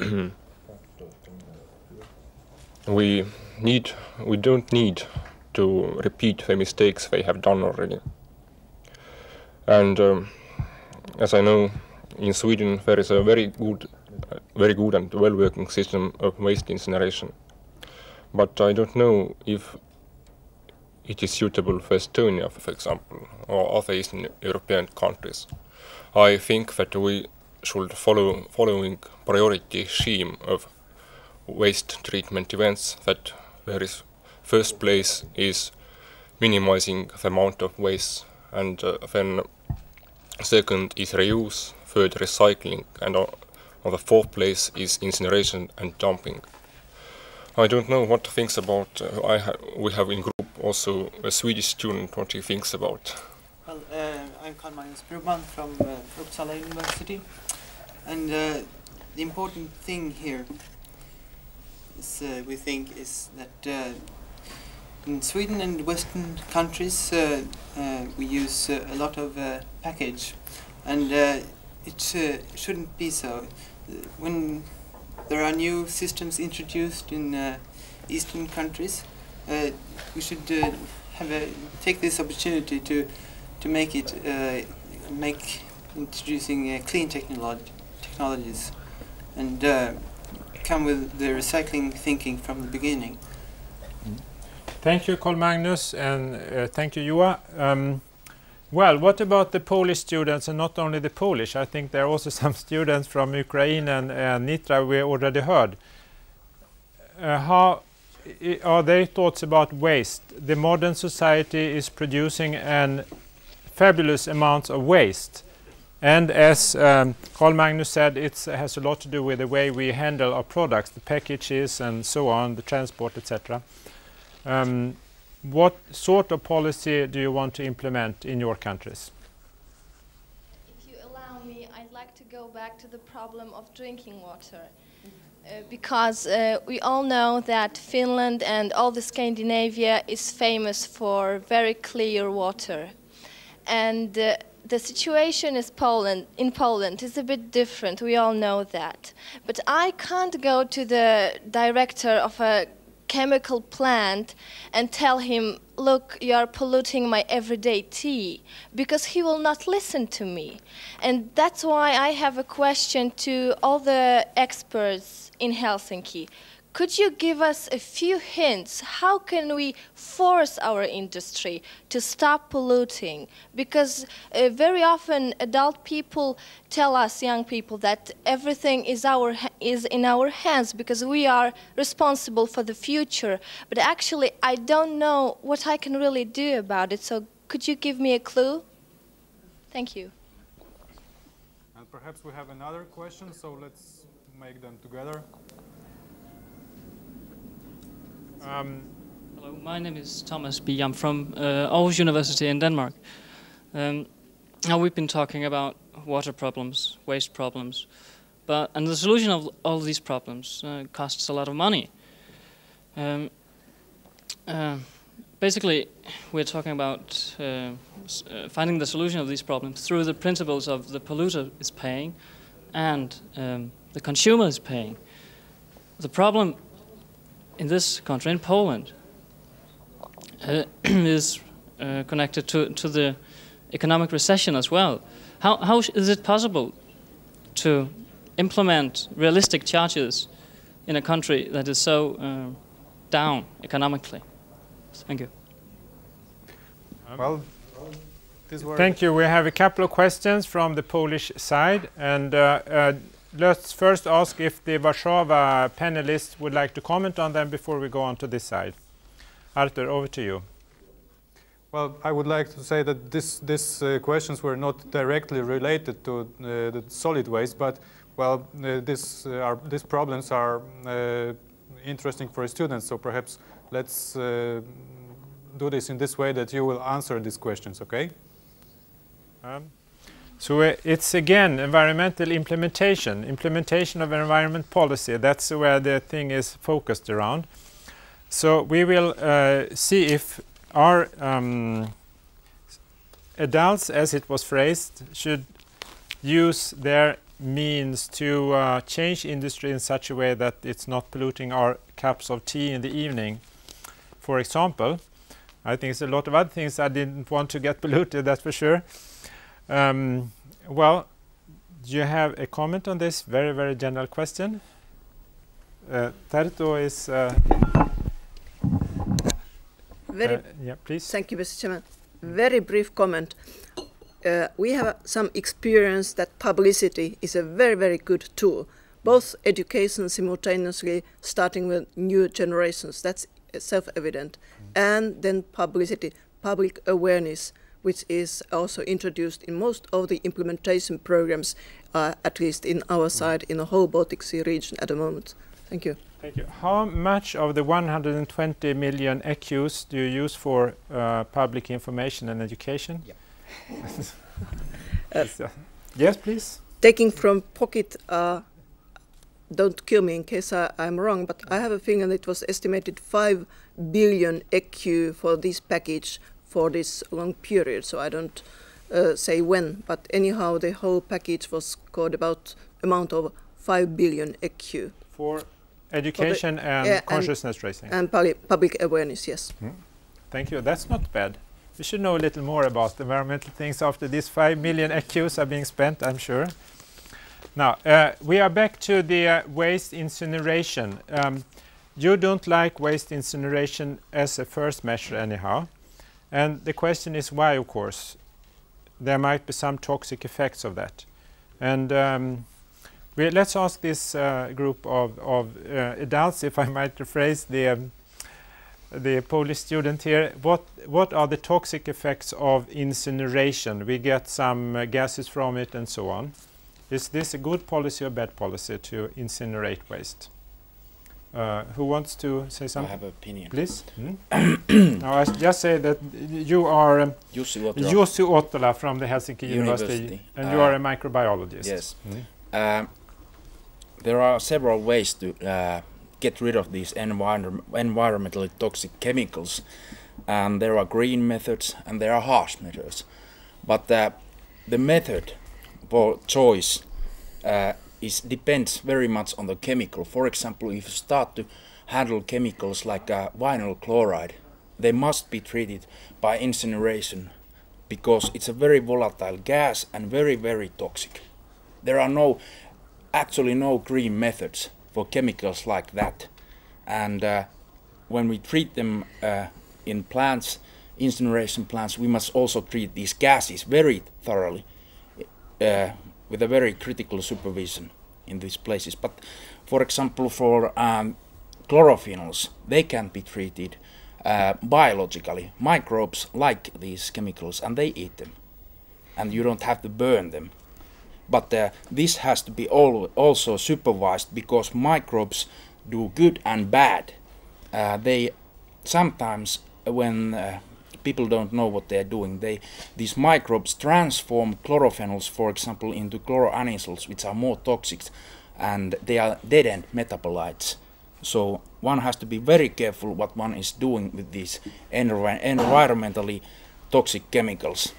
we need, we don't need to repeat the mistakes they have done already. And um, as I know, in Sweden there is a very good, uh, very good and well-working system of waste incineration. But I don't know if it is suitable for Estonia, for example, or other Eastern European countries. I think that we should follow following priority scheme of waste treatment events, that there is first place is minimizing the amount of waste, and uh, then second is reuse, third recycling, and uh, on the fourth place is incineration and dumping. I don't know what thinks about, uh, I ha we have in group also a Swedish student, what he thinks about. Well, uh, I'm Carl-Magnus Brugman from uh, Uppsala University, and uh, the important thing here is, uh, we think is that uh, in Sweden and Western countries uh, uh, we use uh, a lot of uh, package, and uh, it uh, shouldn't be so. When there are new systems introduced in uh, Eastern countries, uh, we should uh, have a, take this opportunity to to make it uh, make introducing uh, clean technology technologies and uh, come with the recycling thinking from the beginning. Thank you, Carl Magnus, and uh, thank you, Joa. Um, well, what about the Polish students, and not only the Polish? I think there are also some students from Ukraine and uh, Nitra we already heard. Uh, how I are their thoughts about waste? The modern society is producing an fabulous amounts of waste. And as um, Carl Magnus said, it has a lot to do with the way we handle our products, the packages and so on, the transport, et cetera. Um, what sort of policy do you want to implement in your countries? If you allow me, I'd like to go back to the problem of drinking water. Uh, because uh, we all know that Finland and all the Scandinavia is famous for very clear water. And uh, the situation is Poland, in Poland is a bit different, we all know that. But I can't go to the director of a chemical plant and tell him, look, you are polluting my everyday tea, because he will not listen to me. And that's why I have a question to all the experts in Helsinki. Could you give us a few hints? How can we force our industry to stop polluting? Because uh, very often adult people tell us, young people, that everything is, our is in our hands because we are responsible for the future. But actually, I don't know what I can really do about it. So could you give me a clue? Thank you. And perhaps we have another question, so let's make them together. Um, Hello, my name is Thomas B. I'm from uh, Aarhus University in Denmark. Um, now we've been talking about water problems, waste problems, but and the solution of all these problems uh, costs a lot of money. Um, uh, basically, we're talking about uh, uh, finding the solution of these problems through the principles of the polluter is paying and um, the consumer is paying. The problem in this country, in Poland, uh, is uh, connected to, to the economic recession as well. How, how is it possible to implement realistic charges in a country that is so uh, down economically? Thank you. Um, well, thank you. We have a couple of questions from the Polish side, and uh, uh, let's first ask if the Warszawa panelists would like to comment on them before we go on to this side. Artur, over to you. Well, I would like to say that this, these uh, questions were not directly related to uh, the solid waste, but well, uh, this, uh, are, these problems are uh, interesting for students, so perhaps let's uh, do this in this way that you will answer these questions, okay? Um. So uh, it's again environmental implementation, implementation of environment policy. That's where the thing is focused around. So we will uh, see if our um, adults, as it was phrased, should use their means to uh, change industry in such a way that it's not polluting our cups of tea in the evening. For example, I think it's a lot of other things I didn't want to get polluted, that's for sure. Um, well, do you have a comment on this very, very general question? Uh, Terto is... Uh, very, uh, yeah, please. Thank you, Mister Chairman. Very brief comment. Uh, we have some experience that publicity is a very, very good tool. Both education simultaneously, starting with new generations, that's self-evident, mm. and then publicity, public awareness, which is also introduced in most of the implementation programs, uh, at least in our side, in the whole Baltic Sea region at the moment. Thank you. Thank you. How much of the one hundred twenty million E Q Us do you use for uh, public information and education? Yeah. uh, yes, please. Taking from pocket, uh, don't kill me in case I, I'm wrong, but I have a feeling that it was estimated five billion E Q for this package for this long period. So I don't uh, say when, but anyhow, the whole package was called about amount of five billion E Q. For education for the, and yeah, consciousness and, raising. And public, public awareness, yes. Mm. Thank you. That's not bad. We should know a little more about environmental things after these five million E Qs are being spent, I'm sure. Now, uh, we are back to the uh, waste incineration. Um, you don't like waste incineration as a first measure anyhow. And the question is why, of course. There might be some toxic effects of that. And um, we, let's ask this uh, group of, of uh, adults, if I might rephrase the, um, the Polish student here, what, what are the toxic effects of incineration? We get some uh, gases from it and so on. Is this a good policy or bad policy to incinerate waste? Uh, who wants to say something? I have an opinion. Please. Mm? Now I just say that you are um, Jussi Ottola. Jussi Ottola from the Helsinki University, University. and uh, you are a microbiologist. Yes. Mm. Uh, there are several ways to uh, get rid of these envir environmentally toxic chemicals, and there are green methods and there are harsh methods. But uh, the method for choice uh, is depends very much on the chemical. For example, if you start to handle chemicals like uh, vinyl chloride, they must be treated by incineration because it's a very volatile gas and very, very toxic. There are no, actually no green methods for chemicals like that. And uh, when we treat them uh, in plants, incineration plants, we must also treat these gases very thoroughly. Uh, with a very critical supervision in these places. But for example, for um, chlorophenols, they can be treated uh, biologically. Microbes like these chemicals and they eat them. And you don't have to burn them. But uh, this has to be al also supervised because microbes do good and bad. Uh, they sometimes, when uh, people don't know what they're doing, they these microbes transform chlorophenols, for example, into chloroanisols, which are more toxic, and they are dead-end metabolites. So one has to be very careful what one is doing with these env environmentally toxic chemicals.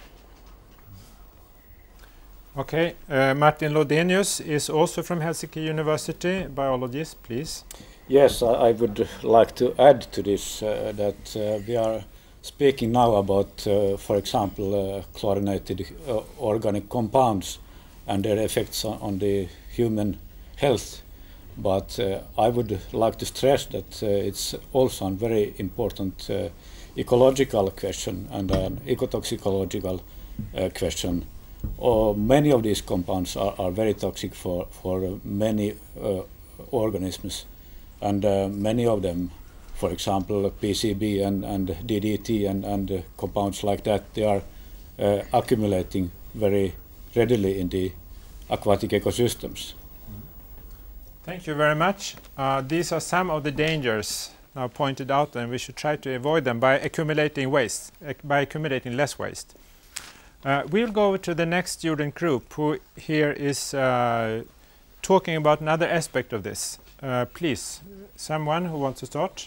Okay, uh, Martin Lodenius is also from Helsinki University, biologist, please. Yes, I, I would like to add to this uh, that uh, we are speaking now about, uh, for example, uh, chlorinated uh, organic compounds and their effects on, on the human health. But uh, I would like to stress that uh, it's also a very important uh, ecological question and an ecotoxicological uh, question. Uh, many of these compounds are, are very toxic for, for uh, many uh, organisms, and uh, many of them, for example, P C B and, and D D T and, and uh, compounds like that, they are uh, accumulating very readily in the aquatic ecosystems. Thank you very much. Uh, these are some of the dangers now pointed out, and we should try to avoid them by accumulating waste, uh, by accumulating less waste. Uh, we'll go to the next student group who here is uh, talking about another aspect of this. Uh, please, someone who wants to start?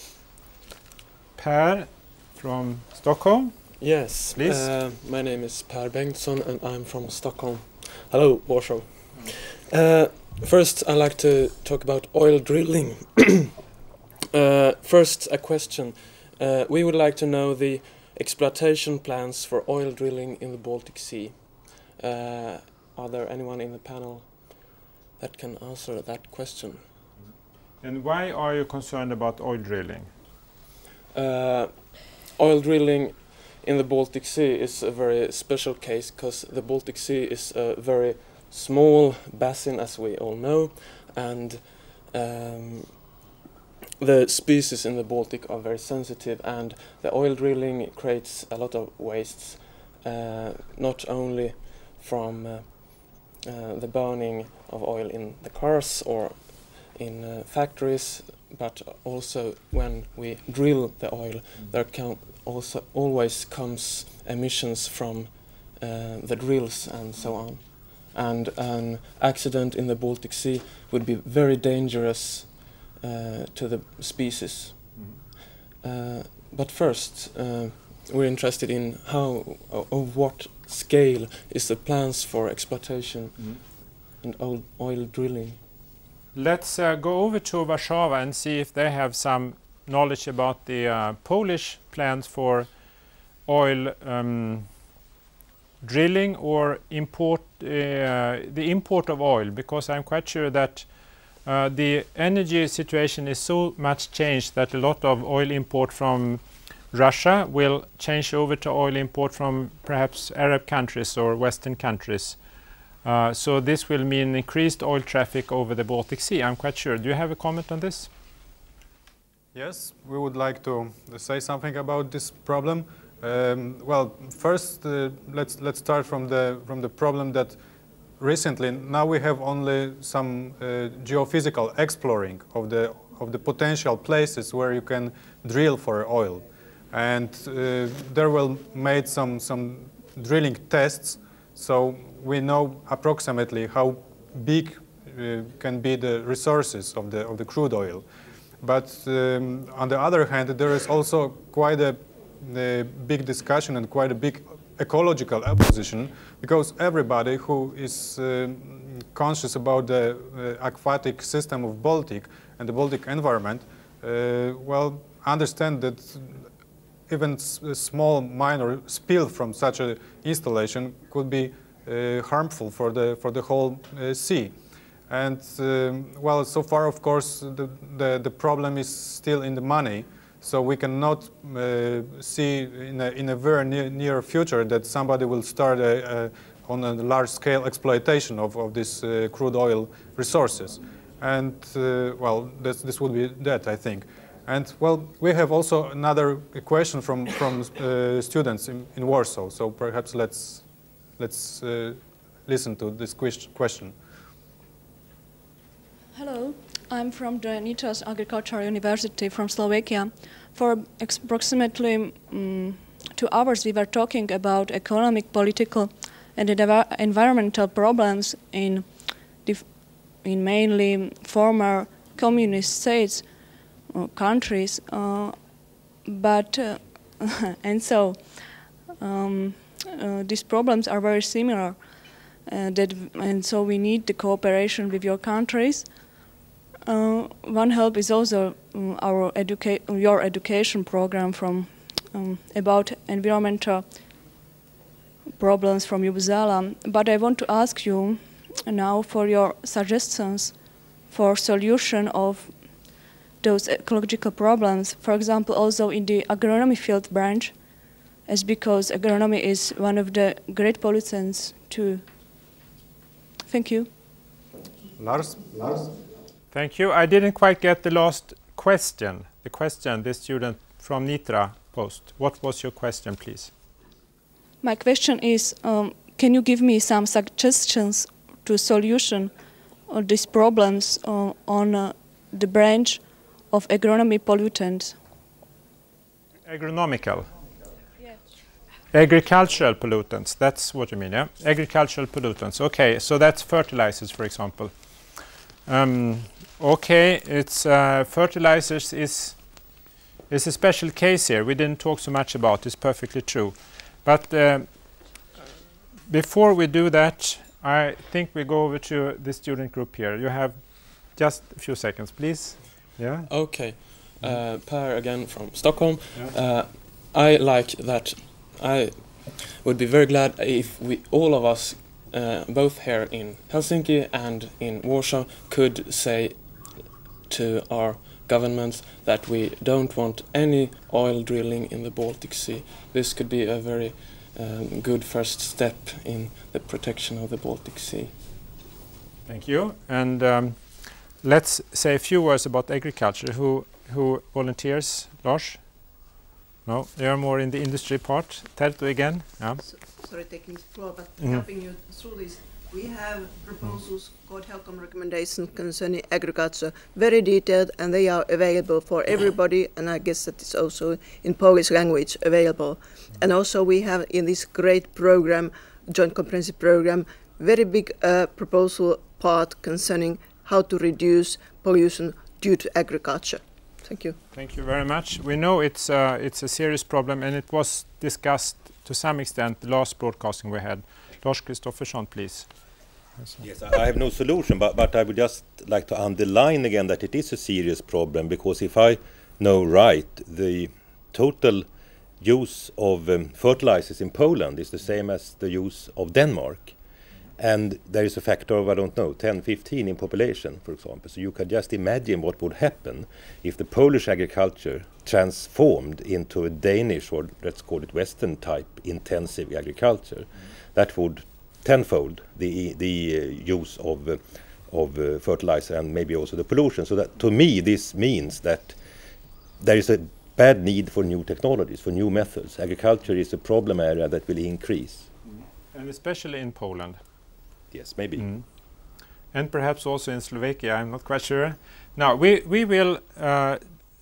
Per from Stockholm. Yes, please. Uh, my name is Per Bengtsson and I'm from Stockholm. Hello, Warsaw. Uh, first, I'd like to talk about oil drilling. uh, first, a question. Uh, we would like to know the exploitation plans for oil drilling in the Baltic Sea. Uh, are there anyone in the panel that can answer that question? And why are you concerned about oil drilling? Uh, oil drilling in the Baltic Sea is a very special case because the Baltic Sea is a very small basin, as we all know, and um, the species in the Baltic are very sensitive, and the oil drilling creates a lot of wastes, uh, not only from uh, uh, the burning of oil in the cars or in uh, factories, but also when we drill the oil, mm. there can also always comes emissions from uh, the drills and so on. and an accident in the Baltic Sea would be very dangerous uh, to the species. Mm-hmm. uh, but first, uh, we're interested in how, of what scale is the plans for exploitation mm-hmm. and oil, oil drilling. Let's uh, go over to Warszawa and see if they have some knowledge about the uh, Polish plans for oil um, drilling or import, uh, the import of oil, because I'm quite sure that uh, the energy situation is so much changed that a lot of oil import from Russia will change over to oil import from perhaps Arab countries or Western countries. Uh, so this will mean increased oil traffic over the Baltic Sea, I'm quite sure. Do you have a comment on this? Yes, we would like to say something about this problem. Um, well, first, uh, let's let's start from the from the problem that recently now we have only some uh, geophysical exploring of the of the potential places where you can drill for oil, and uh, there were made some some drilling tests, so we know approximately how big uh, can be the resources of the of the crude oil. But um, on the other hand, there is also quite a a big discussion and quite a big ecological opposition, because everybody who is uh, conscious about the uh, aquatic system of Baltic and the Baltic environment, uh, well, understand that even s a small minor spill from such an installation could be uh, harmful for the for the whole uh, sea. And um, well, so far, of course, the, the the problem is still in the money. So we cannot uh, see in a, in a very near, near future that somebody will start a, a, on a large-scale exploitation of, of these uh, crude oil resources. And, uh, well, this, this would be that, I think. And, well, we have also another question from, from uh, students in, in Warsaw. So perhaps let's, let's uh, listen to this question. Hello. I'm from the Nitras Agricultural University from Slovakia. For approximately um, two hours we were talking about economic, political and environmental problems in, in mainly former communist states or countries. Uh, but, uh, and so um, uh, these problems are very similar. Uh, that, and so we need the cooperation with your countries. Uh, one help is also um, our educa your education program from um, about environmental problems from Uppsala. But I want to ask you now for your suggestions for solution of those ecological problems. For example, also in the agronomy field branch, as because agronomy is one of the great pollutants too. Thank you. Lars. Lars. Thank you. I didn't quite get the last question. The question the student from Nitra posed. What was your question, please? My question is, um, can you give me some suggestions to solution of these problems uh, on uh, the branch of agronomy pollutants? Agronomical? Yes. Agricultural pollutants, that's what you mean, yeah? Agricultural pollutants. Okay, so that's fertilizers, for example. Um, Okay, it's uh, fertilizers is is a special case here. We didn't talk so much about. It's perfectly true, but uh, before we do that, I think we go over to the student group here. You have just a few seconds, please. Yeah. Okay, uh, Per again from Stockholm. Yeah. Uh, I like that. I would be very glad if we all of us, uh, both here in Helsinki and in Warsaw, could say to our governments that we don't want any oil drilling in the Baltic Sea. This could be a very um, good first step in the protection of the Baltic Sea. Thank you. And um, let's say a few words about agriculture. Who who volunteers? Lars? No, they are more in the industry part. Terttu again. Yeah. So, sorry, taking the floor, but mm-hmm. helping you through this. We have proposals called HELCOM recommendations concerning agriculture, very detailed, and they are available for everybody, and I guess that is also in Polish language available. And also we have in this great program, joint comprehensive program, very big uh, proposal part concerning how to reduce pollution due to agriculture. Thank you. Thank you very much. We know it's uh, it's a serious problem, and it was discussed to some extent the last broadcasting we had. Lars Kristoffersson, please. Yes, I have no solution, but, but I would just like to underline again that it is a serious problem, because if I know right, the total use of um, fertilizers in Poland is the same as the use of Denmark. And there is a factor of, I don't know, ten, fifteen in population, for example. So you can just imagine what would happen if the Polish agriculture transformed into a Danish, or let's call it Western type, intensive agriculture. Mm. That would tenfold the the uh, use of uh, of uh, fertilizer, and maybe also the pollution. So that, to me, this means that there is a bad need for new technologies, for new methods. Agriculture is a problem area that will increase. Mm. And especially in Poland. Yes, maybe. Mm. And perhaps also in Slovakia, I'm not quite sure. Now, we, we will uh,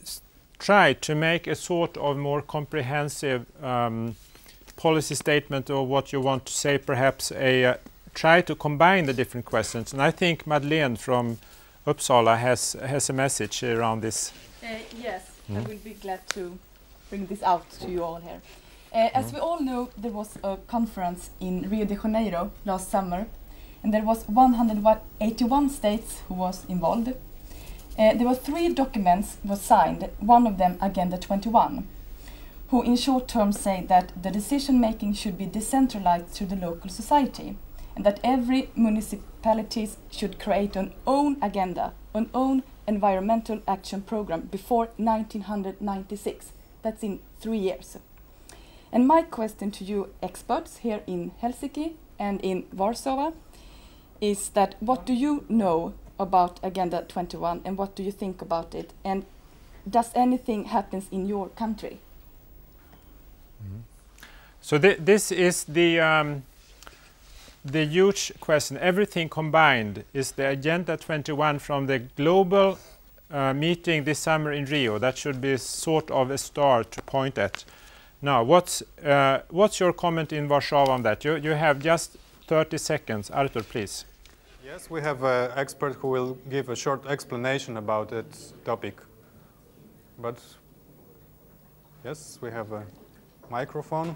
try to make a sort of more comprehensive um, policy statement, or what you want to say, perhaps a uh, try to combine the different questions. And I think Madeleine from Uppsala has, has a message around this. Uh, yes, Mm. I will be glad to bring this out to you all here. Uh, as Mm. we all know, there was a conference in Rio de Janeiro last summer, and there was one hundred eighty-one states who was involved. Uh, there were three documents were signed, one of them Agenda twenty-one, who in short terms say that the decision making should be decentralized to the local society, and that every municipalities should create an own agenda, an own environmental action program before nineteen ninety-six. That's in three years. And my question to you experts here in Helsinki and in Warsaw is that what do you know about Agenda twenty-one, and what do you think about it? And does anything happen in your country? Mm. So th this is the um, the huge question. Everything combined is the Agenda twenty-one from the global uh, meeting this summer in Rio. That should be sort of a start to point at. Now, what's uh, what's your comment in Warsaw on that? You you have just thirty seconds. Artur, please. Yes, we have an expert who will give a short explanation about that topic. But yes, we have a microphone.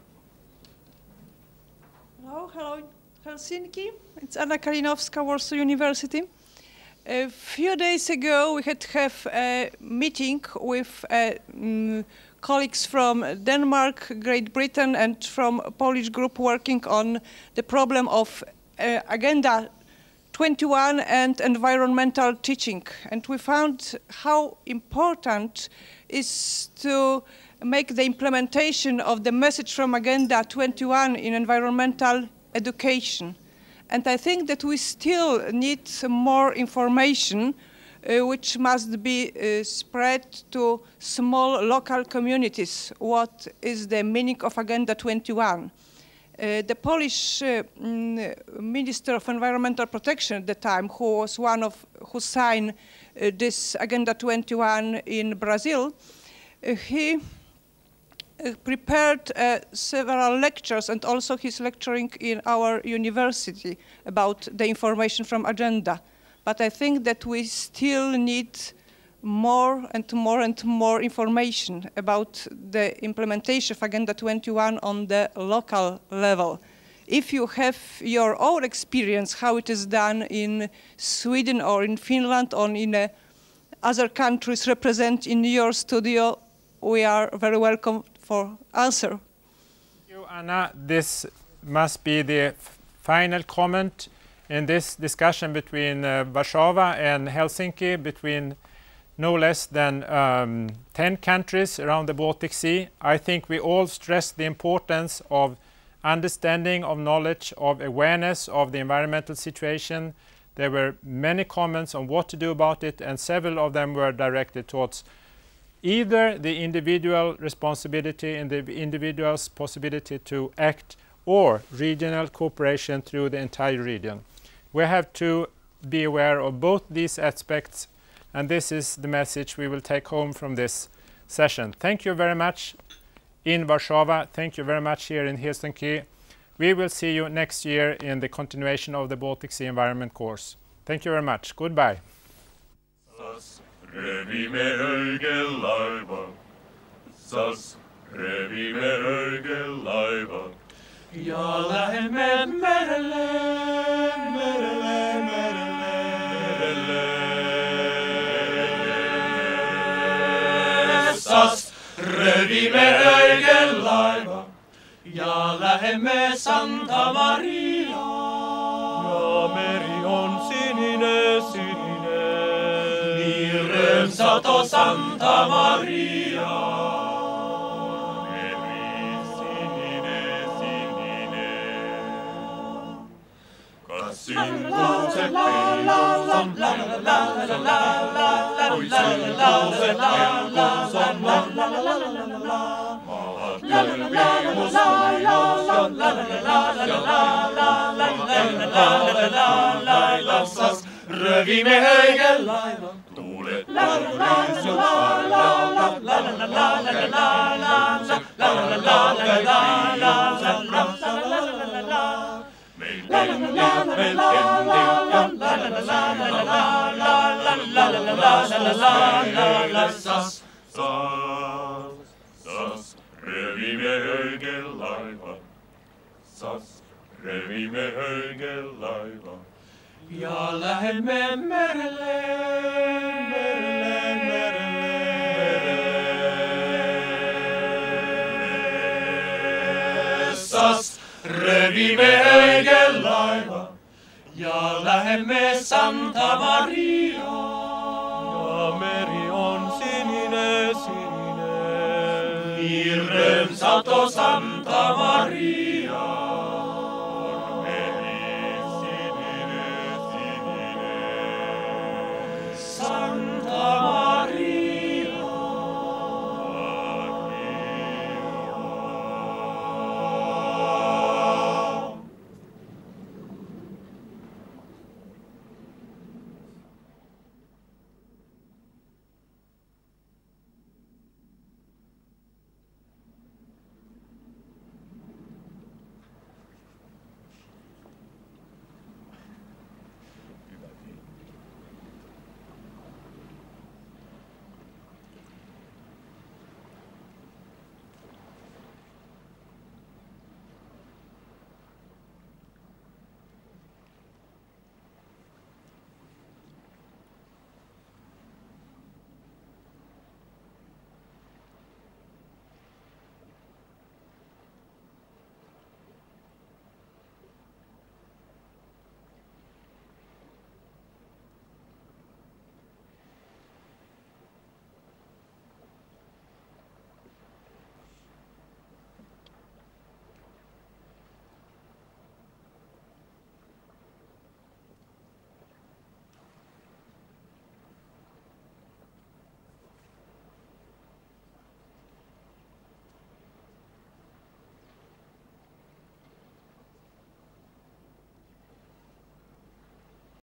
Hello, hello, Helsinki. It's Anna Kalinowska, Warsaw University. A few days ago, we had to have a meeting with uh, mm, colleagues from Denmark, Great Britain, and from a Polish group working on the problem of uh, Agenda twenty-one and environmental teaching. And we found how important is to make the implementation of the message from Agenda twenty-one in environmental education. And I think that we still need some more information uh, which must be uh, spread to small local communities. What is the meaning of Agenda twenty-one? Uh, the Polish uh, mm, Minister of Environmental Protection at the time, who was one of who signed uh, this Agenda twenty-one in Brazil, uh, he uh, prepared uh, several lectures, and also he's lecturing in our university about the information from Agenda. But I think that we still need more and more and more information about the implementation of Agenda twenty-one on the local level. If you have your own experience how it is done in Sweden or in Finland or in uh, other countries represented in your studio, we are very welcome for answer. Thank you, Anna. This must be the final comment in this discussion between uh, Warsaw and Helsinki, between no less than um, ten countries around the Baltic Sea. I think we all stress the importance of understanding, of knowledge, of awareness of the environmental situation. There were many comments on what to do about it, and several of them were directed towards either the individual responsibility and the individual's possibility to act, or regional cooperation through the entire region. We have to be aware of both these aspects, and this is the message we will take home from this session. Thank you very much in Warsaw. Thank you very much here in Helsinki. We will see you next year in the continuation of the Baltic Sea Environment course. Thank you very much. Goodbye. Sas revimme högellaiva, sas revimme högellaiva. Ja lähdemme merelle, merelle, merelle, merelle. Sas revimme högellaiva, ja lähdemme Santa Maria. Ja meri on sininen, sininen, niin römsato Santa Maria. Meri sininen, sininen, kas synkuuset pelkuusan, la la la la la la la, oi synkuuset pelkuusan, la la la la la la la. La la la la la la la la la, sas rövimme högellaivan, tuulet tuulis jo sas, sas, revimme högellaiva, sas, revimme högellaiva. Ja lähdemme merelle, merelle, merelle, merelle. Sas, revimme högellaiva, ja lähdemme Santa Maria. Ja meri on sininen, sininen, niin römsato Santa Maria.